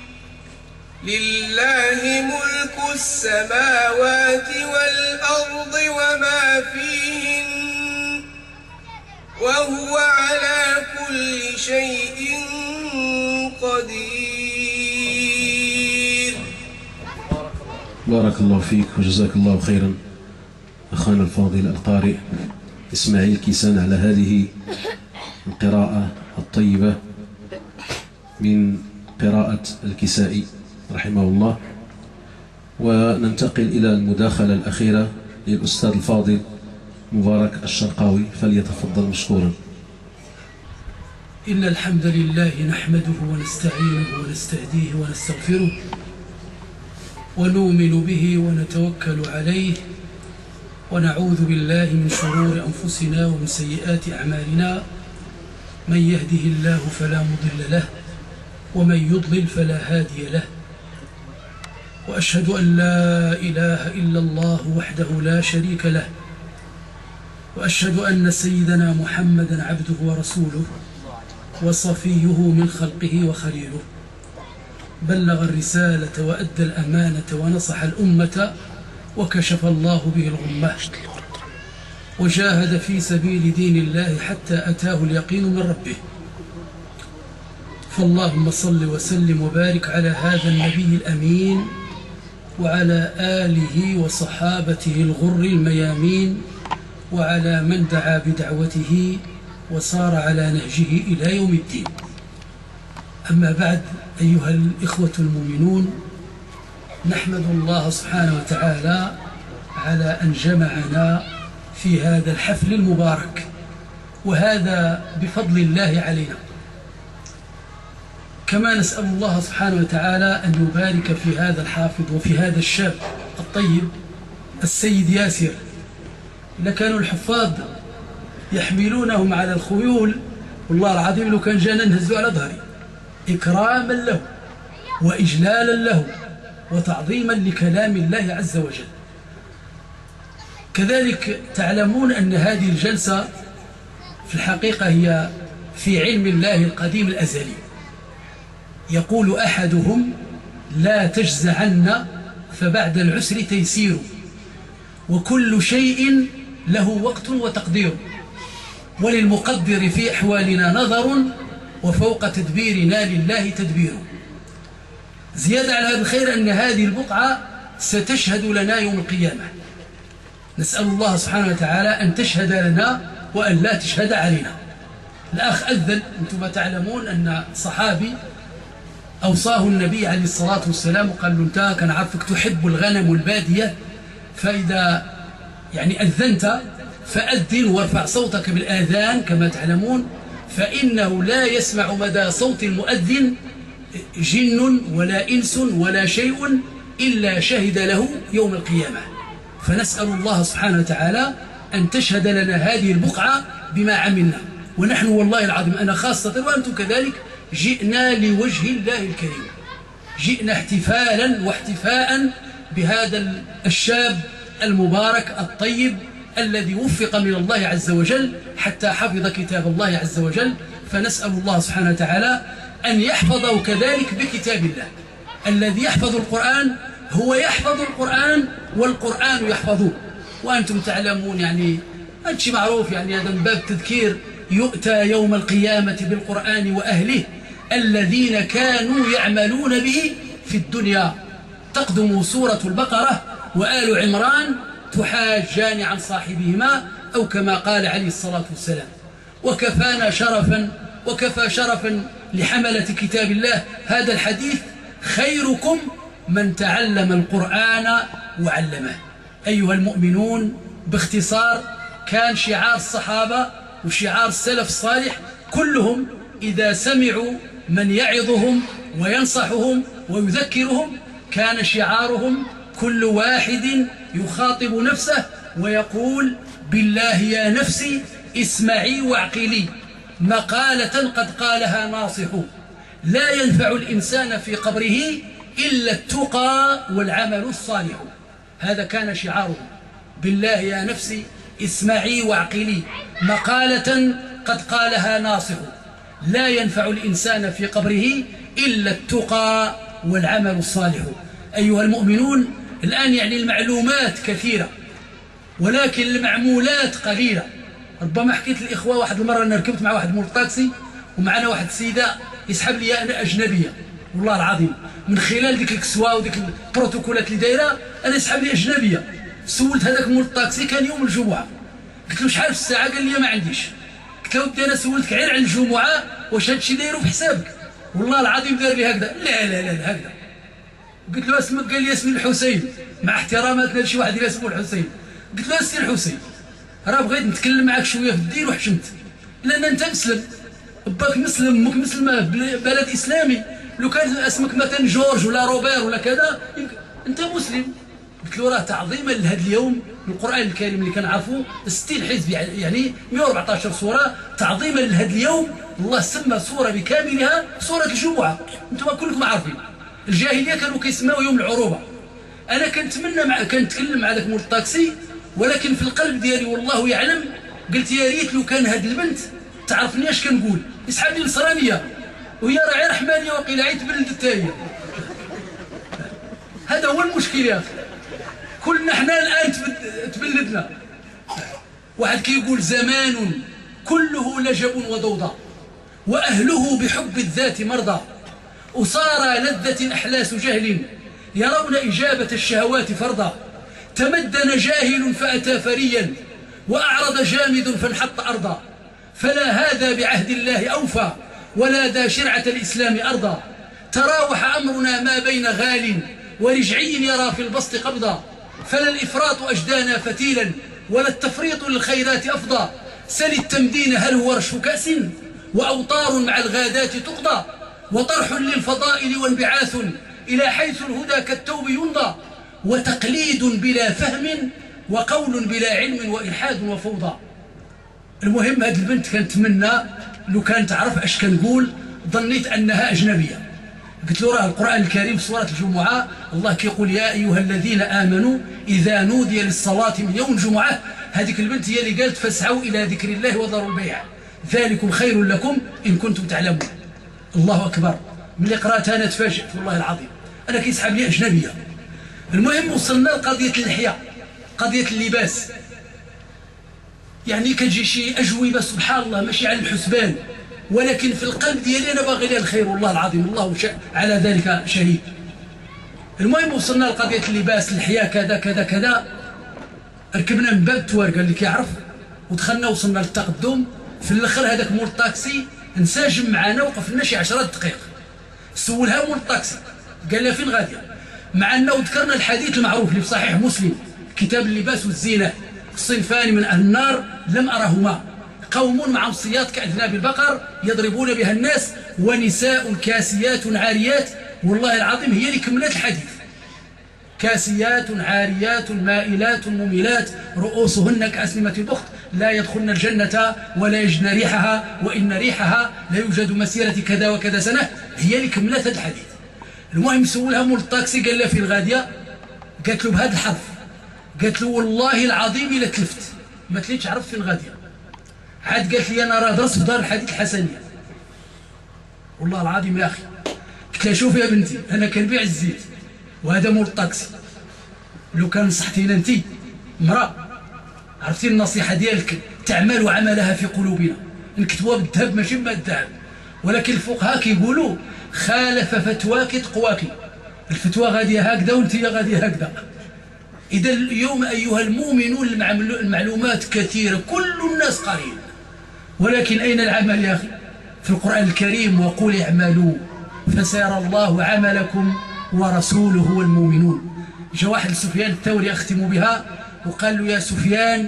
لله ملك السماوات والأرض وما فيهن وهو على كل شيء قدير. بارك الله فيك وجزاك الله خيرا أخانا الفاضل القارئ إسماعيل كيسان على هذه القراءة الطيبة من قراءة الكسائي رحمه الله. وننتقل إلى المداخلة الأخيرة للأستاذ الفاضل مبارك الشرقاوي فليتفضل مشكورا. إن الحمد لله نحمده ونستعينه ونستهديه ونستغفره ونؤمن به ونتوكل عليه ونعوذ بالله من شرور أنفسنا ومن سيئات أعمالنا من يهده الله فلا مضل له ومن يضلل فلا هادي له وأشهد أن لا إله إلا الله وحده لا شريك له وأشهد أن سيدنا محمدا عبده ورسوله وصفيه من خلقه وخليله بلغ الرسالة وأدى الأمانة ونصح الأمة وكشف الله به الغمة وجاهد في سبيل دين الله حتى أتاه اليقين من ربه. فاللهم صل وسلم وبارك على هذا النبي الأمين وعلى آله وصحابته الغر الميامين وعلى من دعا بدعوته وصار على نهجه إلى يوم الدين. أما بعد أيها الإخوة المؤمنون، نحمد الله سبحانه وتعالى على أن جمعنا في هذا الحفل المبارك، وهذا بفضل الله علينا. كما نسأل الله سبحانه وتعالى أن يبارك في هذا الحافظ وفي هذا الشاب الطيب السيد ياسر. لكانوا الحفاظ يحملونهم على الخيول والله العظيم لو كان جانا نهزوا على ظهري إكراما له وإجلالا له وتعظيما لكلام الله عز وجل. كذلك تعلمون أن هذه الجلسة في الحقيقة هي في علم الله القديم الأزلي. يقول أحدهم: لا تجزعن فبعد العسر تيسير، وكل شيء له وقت وتقدير، وللمقدر في أحوالنا نظر، وفوق تدبيرنا لله تدبير. زيادة على هذا الخير أن هذه البقعة ستشهد لنا يوم القيامة. نسأل الله سبحانه وتعالى أن تشهد لنا وأن لا تشهد علينا. الأخ أذن، أنتم تعلمون أن صحابي أوصاه النبي عليه الصلاة والسلام وقال له: أنت كان عارفك تحب الغنم والبادية، فإذا يعني أذنت فأذن وارفع صوتك بالآذان كما تعلمون، فإنه لا يسمع مدى صوت المؤذن جن ولا إنس ولا شيء إلا شهد له يوم القيامة. فنسأل الله سبحانه وتعالى أن تشهد لنا هذه البقعة بما عملنا. ونحن والله العظيم أنا خاصة وأنتم كذلك جئنا لوجه الله الكريم، جئنا احتفالا واحتفاء بهذا الشاب المبارك الطيب الذي وفق من الله عز وجل حتى حفظ كتاب الله عز وجل. فنسأل الله سبحانه وتعالى أن يحفظه كذلك بكتاب الله. الذي يحفظ القرآن هو يحفظ القرآن والقرآن يحفظه. وأنتم تعلمون يعني هذا معروف، يعني هذا من باب التذكير، يؤتى يوم القيامة بالقرآن وأهله الذين كانوا يعملون به في الدنيا. تقدم سورة البقرة وآل عمران تحاجان عن صاحبهما، أو كما قال عليه الصلاة والسلام. وكفانا شرفا وكفى شرفا لحملة كتاب الله هذا الحديث: خيركم من تعلم القرآن وعلمه. أيها المؤمنون، باختصار كان شعار الصحابة وشعار السلف الصالح كلهم إذا سمعوا من يعظهم وينصحهم ويذكرهم كان شعارهم كل واحد يخاطب نفسه ويقول: بالله يا نفسي اسمعي واعقلي مقالة قد قالها ناصح، لا ينفع الإنسان في قبره إلا التقى والعمل الصالح. هذا كان شعاره: بالله يا نفسي اسمعي واعقلي مقالة قد قالها ناصح، لا ينفع الإنسان في قبره إلا التقى والعمل الصالح. أيها المؤمنون، الآن يعني المعلومات كثيرة ولكن المعمولات قليلة. ربما حكيت الإخوة واحد المرة أنا ركبت مع واحد مول الطاكسي ومعنا واحد السيدة يسحب لي أنا أجنبية، والله العظيم من خلال ديك الكسوة وديك البروتوكولات اللي دايرة أنا يسحب لي أجنبية. سولت هذاك مول الطاكسي كان يوم الجمعة، قلت له شحال في الساعة؟ قال لي ما عنديش. قلت له ودي أنا سولتك غير على الجمعة واش هادشي دايرو في حسابك؟ والله العظيم دار لي هكذا. لا لا لا, لا هكذا. قلت له اسمك؟ قال لي اسمي الحسين، مع احتراماتنا لشي واحد اللي اسمه الحسين. قلت له السي الحسين، راه بغيت نتكلم معك شويه في الدين وحشمت، لان انت مسلم، باك مسلم، امك مسلمه، بلد اسلامي. لو كان اسمك مثلا جورج ولا روبير ولا كذا انت مسلم. قلت له راه تعظيما لهذا اليوم القران الكريم اللي كنعرفوه ستين حزب يعني مئة وأربعة عشر سوره، تعظيما لهذا اليوم الله سمى سوره بكاملها سوره الجمعه. انتم كلكم عارفين الجاهليه كانوا كيسموا يوم العروبه. انا كنتمنى مع كنتكلم مع ذاك مول الطاكسي، ولكن في القلب ديالي والله يعلم قلت يا ريت لو كان هاد البنت تعرفني اش كنقول، يسحب لي نصرانيه وهي راه غير رحمانيه وقيله عيت بلد التايه. هذا هو المشكل يا اخي، كلنا حنا الان تبلدنا. واحد كيقول: زمان كله لجب وضوضاء، واهله بحب الذات مرضى، أصارى لذة أحلاس جهل، يرون إجابة الشهوات فرضا، تمدن جاهل فأتى فريا، وأعرض جامد فانحط أرضا، فلا هذا بعهد الله أوفى، ولا ذا شرعة الإسلام أرضا، تراوح أمرنا ما بين غال ورجعي يرى في البسط قبضا، فلا الإفراط أجدانا فتيلا، ولا التفريط للخيرات أفضى، سل التمدين هل هو رش كأس، وأوطار مع الغادات تقضى، وطرح للفضائل وانبعاث إلى حيث الهدى كالتوب يمضى، وتقليد بلا فهم، وقول بلا علم، وإلحاد وفوضى. المهم هذه البنت كنتمنى لو كانت تعرف اش كنقول، ظنيت أنها أجنبية. قلت له راه القرآن الكريم في سورة الجمعة الله كيقول: يا أيها الذين آمنوا إذا نودي للصلاة من يوم الجمعة. هذيك البنت هي اللي قالت: فاسعوا إلى ذكر الله وذروا البيع، ذلكم خير لكم إن كنتم تعلمون. الله أكبر، ملي قرأتها أنا تفاجئت والله العظيم، أنا كيسحب لي أجنبية. المهم وصلنا لقضية اللحية، قضية اللباس. يعني كتجي شي أجوبة سبحان الله ماشي على الحسبان، ولكن في القلب ديالي أنا باغي لها الخير والله العظيم، الله على ذلك شهيد. المهم وصلنا لقضية اللباس، اللحية كذا كذا كذا. ركبنا من باب التوارقة اللي كيعرف، ودخلنا وصلنا للتقدم. في الآخر هذاك مول الطاكسي انسجم معنا، وقف لنا شي عشرة دقائق. سولها مول الطاكسي قال لها: فين غاديه؟ مع انه ذكرنا الحديث المعروف اللي في صحيح مسلم، كتاب اللباس والزينه: صنفان من اهل النار لم ارهما، قوم معهم صياط كاذناب البقر يضربون بها الناس، ونساء كاسيات عاريات. والله العظيم هي اللي كملت الحديث. كاسيات عاريات مائلات مميلات رؤوسهن كأسنمة البخت لا يدخلن الجنة ولا يجدن ريحها وإن ريحها لا يوجد مسيرة كذا وكذا سنة. هي اللي كملت هذا الحديث. المهم سولها مول الطاكسي قال لها في الغادية، قالت له بهذا الحرف، قالت له والله العظيم إلا تلفت ما تليتش عرفت في الغادية. عاد قالت لي أنا راه درست في دار الحديث الحسنية. والله العظيم يا أخي قلت لها شوفي يا بنتي أنا كنبيع الزيت وهذا مول الطاكسي، لو كان نصحتينا أنت امرأة عرفتي النصيحة ديالك تعمل عملها في قلوبنا، نكتبوها بالذهب ماشي بما الذهب، ولكن الفقهاء كيقولوا خالف فتواك تقواك، الفتوى غادية هكذا وانت غادية هكذا. إذا اليوم أيها المؤمنون المعلومات كثيرة كل الناس قارئين، ولكن أين العمل يا أخي؟ في القرآن الكريم وقل اعملوا فسيرى الله عملكم ورسوله والمؤمنون. جاء واحد لسفيان الثوري أختم بها وقال له يا سفيان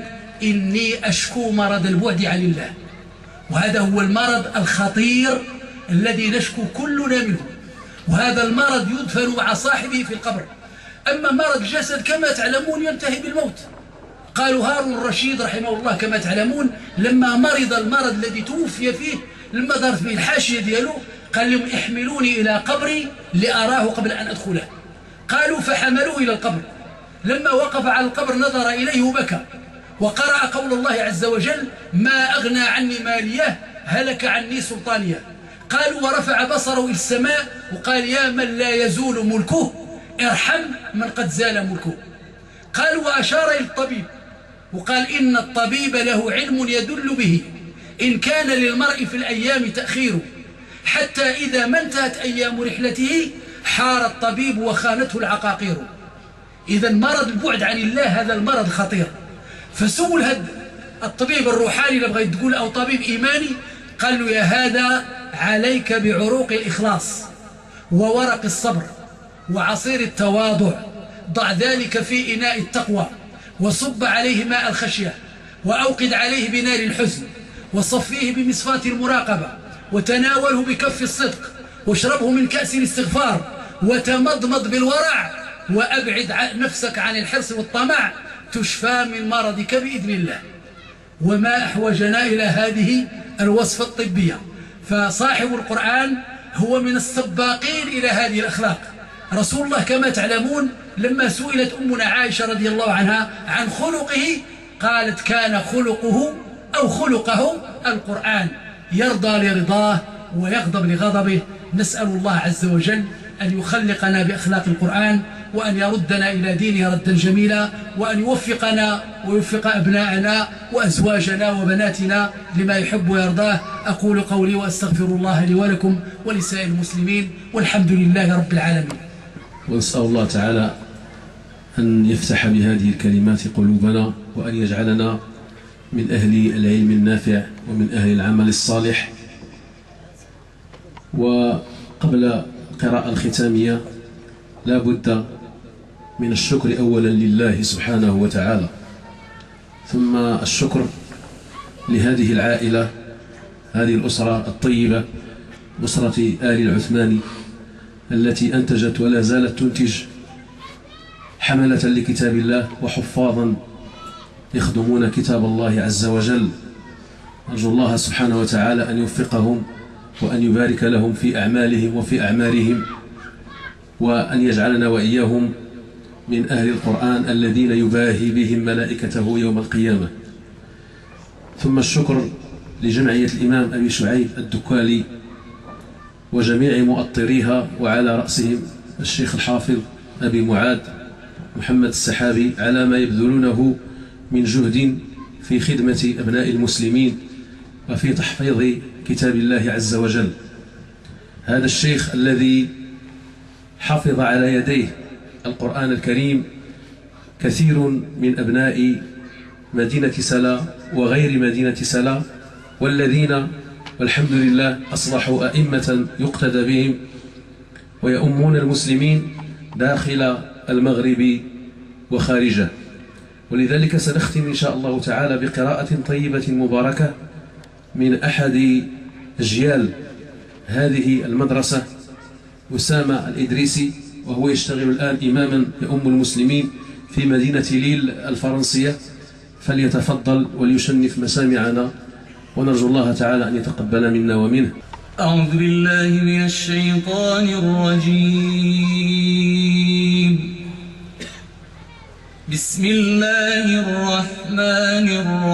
إني أشكو مرض البعد عن الله، وهذا هو المرض الخطير الذي نشكو كلنا منه، وهذا المرض يدفن مع صاحبه في القبر. أما مرض الجسد كما تعلمون ينتهي بالموت. قالوا هارون الرشيد رحمه الله كما تعلمون لما مرض المرض الذي توفي فيه لما دارت به الحاشية ديالو قال لهم احملوني إلى قبري لأراه قبل أن أدخله. قالوا فحملوه إلى القبر، لما وقف على القبر نظر إليه وبكى وقرأ قول الله عز وجل ما أغنى عني ماليه هلك عني سلطانيه. قالوا ورفع بصره إلى السماء وقال يا من لا يزول ملكه ارحم من قد زال ملكه. قالوا وأشار إلى الطبيب وقال إن الطبيب له علم يدل به إن كان للمرء في الأيام تأخير حتى إذا ما انتهت أيام رحلته حار الطبيب وخانته العقاقير. إذا مرض البعد عن الله هذا المرض خطير. فسول هذا الطبيب الروحاني اللي بغيت تقول أو طبيب إيماني قال له يا هذا عليك بعروق الإخلاص وورق الصبر وعصير التواضع، ضع ذلك في إناء التقوى وصب عليه ماء الخشية وأوقد عليه بنار الحزن وصفيه بمصفاة المراقبة وتناوله بكف الصدق واشربه من كأس الاستغفار وتمضمض بالورع وأبعد نفسك عن الحرص والطمع تشفى من مرضك بإذن الله. وما أحوجنا إلى هذه الوصفة الطبية. فصاحب القرآن هو من السباقين إلى هذه الأخلاق. رسول الله كما تعلمون لما سئلت أمنا عائشة رضي الله عنها عن خلقه قالت كان خلقه أو خلقه القرآن، يرضى لرضاه ويغضب لغضبه. نسأل الله عز وجل أن يخلقنا بأخلاق القرآن وأن يردنا إلى دينه ردا جميلا، وأن يوفقنا ويوفق أبناءنا وأزواجنا وبناتنا لما يحب ويرضاه. أقول قولي وأستغفر الله لي ولكم ولسائر المسلمين والحمد لله رب العالمين. ونسأل الله تعالى أن يفتح بهذه الكلمات قلوبنا وأن يجعلنا من أهل العلم النافع ومن أهل العمل الصالح. وقبل القراءة الختامية لا بد من الشكر أولا لله سبحانه وتعالى، ثم الشكر لهذه العائلة، هذه الأسرة الطيبة، أسرة آل العثماني التي أنتجت ولا زالت تنتج حملة لكتاب الله وحفاظا يخدمون كتاب الله عز وجل. أرجو الله سبحانه وتعالى أن يوفقهم وأن يبارك لهم في أعمالهم وفي أعمارهم، وأن يجعلنا وإياهم من أهل القرآن الذين يباهي بهم ملائكته يوم القيامة. ثم الشكر لجمعية الإمام أبي شعيب الدكالي وجميع مؤطريها وعلى رأسهم الشيخ الحافظ أبي معاذ محمد السحابي على ما يبذلونه من جهد في خدمة أبناء المسلمين وفي تحفيظ كتاب الله عز وجل. هذا الشيخ الذي حفظ على يديه القرآن الكريم كثير من أبناء مدينة سلا وغير مدينة سلا، والذين والحمد لله أصبحوا أئمة يقتدى بهم ويؤمون المسلمين داخل المغرب وخارجه. ولذلك سنختم إن شاء الله تعالى بقراءة طيبة مباركة من أحد أجيال هذه المدرسة، أسامة الإدريسي وهو يشتغل الآن إماما يؤم المسلمين في مدينة ليل الفرنسية، فليتفضل وليشنف مسامعنا، ونرجو الله تعالى أن يتقبل منا ومنه. أعوذ بالله من الشيطان الرجيم. بسم الله الرحمن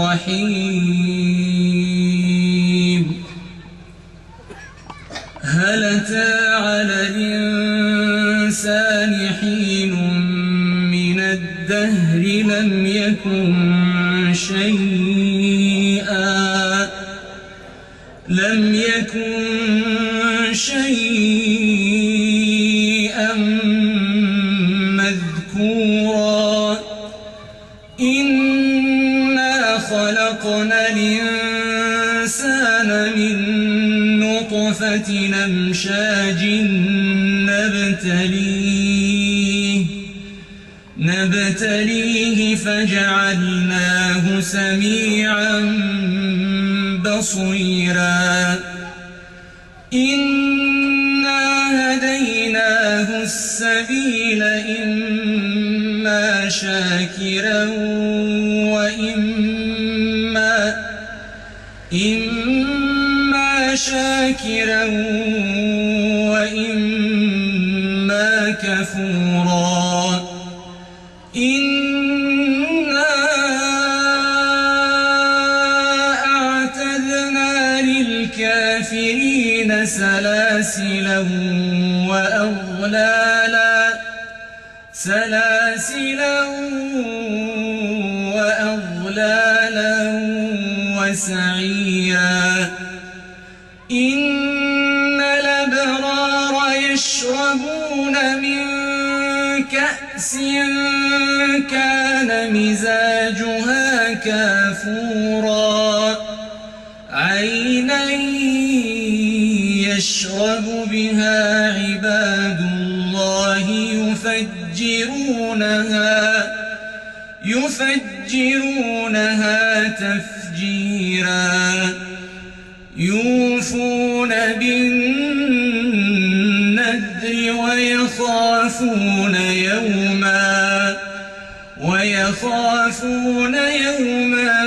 الرحيم. هل أتى على الإنسان حين من الدهر لم يكن شيئا لم يكن شيئا مذكورا. إنا خلقنا الإنسان من نطفة أمشاج نبتليه نبتليه فجعلناه سميعا بصيرا. إنا هديناه السبيل إما شاكرا وإما إما شاكرا وإما كفورا. إنا أعتدنا للكافرين سلاسلا وأغلالا سلاسلا وأغلالا وسعيرا. إن الأبرار يشربون من كأس كان مزاجها كافورا. عينا يشرب بها عباد الله يفجرونها يفجرونها تفجيرا. يوفون بالنذر ويخافون يوما ويخافون يوما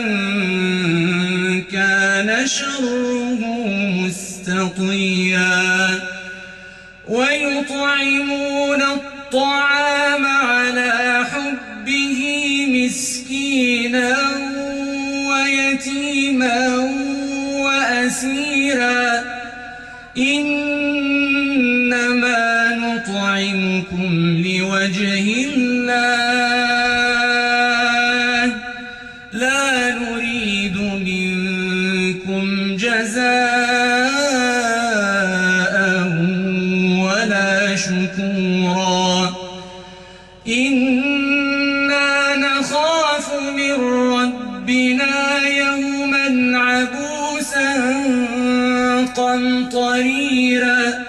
كان شره مستطيرا. ويطعمون الطعام على حبه مسكينا ويتيما وأسيرا. إنما نطعمكم لوجه الله لا نريد منكم جزاء ولا شكورا. إنا نخاف من ربنا يوما عبوسا قمطريرا.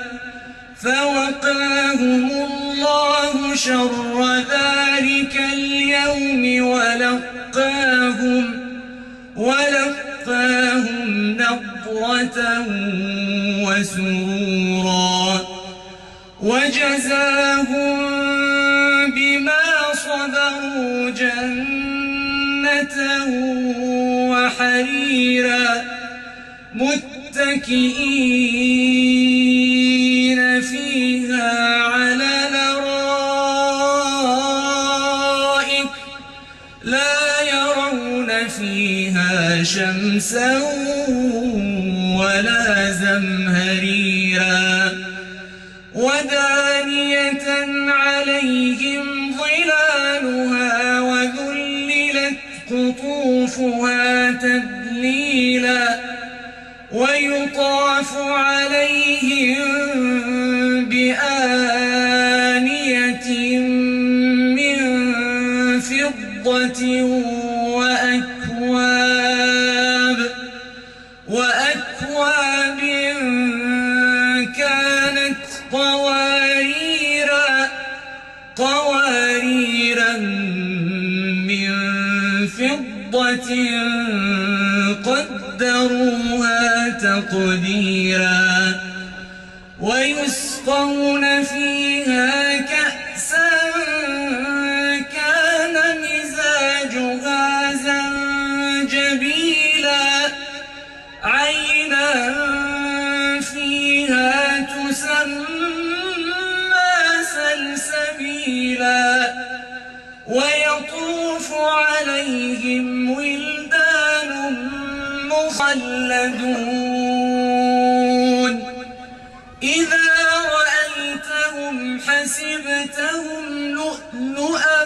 فوقاهم الله شر ذلك اليوم ولقاهم ولقاهم نضرة وسرورا. وجزاهم بما صبروا جنة وحريرا. متكئين فيها على الأرائك لا يرون فيها شمسا ولا زمهريرا. ودانية عليهم ظلالها وذللت قطوفها تذليلا. ويطاف عليهم بآنية من فضة وأكواب وأكواب كانت قواريرا قواريرا من فضة قدروها تقديرا. ويسقون فيها كأسا عليهم ولدان مخلدون إذا رأيتهم حسبتهم لؤلؤا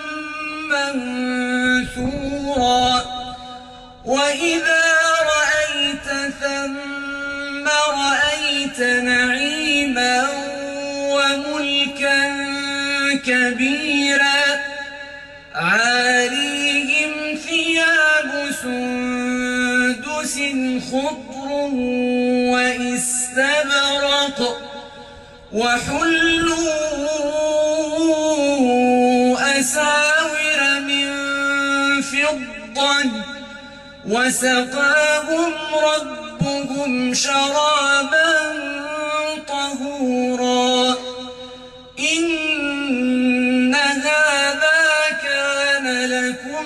منثورا وإذا رأيت ثم رأيت نعيما وملكا كبيرا عاليهم ثياب سندس خضر واستبرق وحلوا أساور من فضة وسقاهم ربهم شرابا طهورا إن هذا كان لكم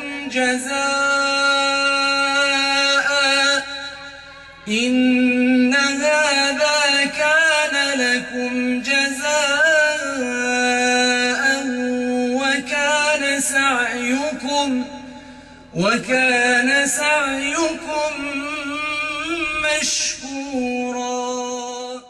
جزاء إن هذا كان لكم جزاء وكان سعيكم وكان سعيكم مشكورا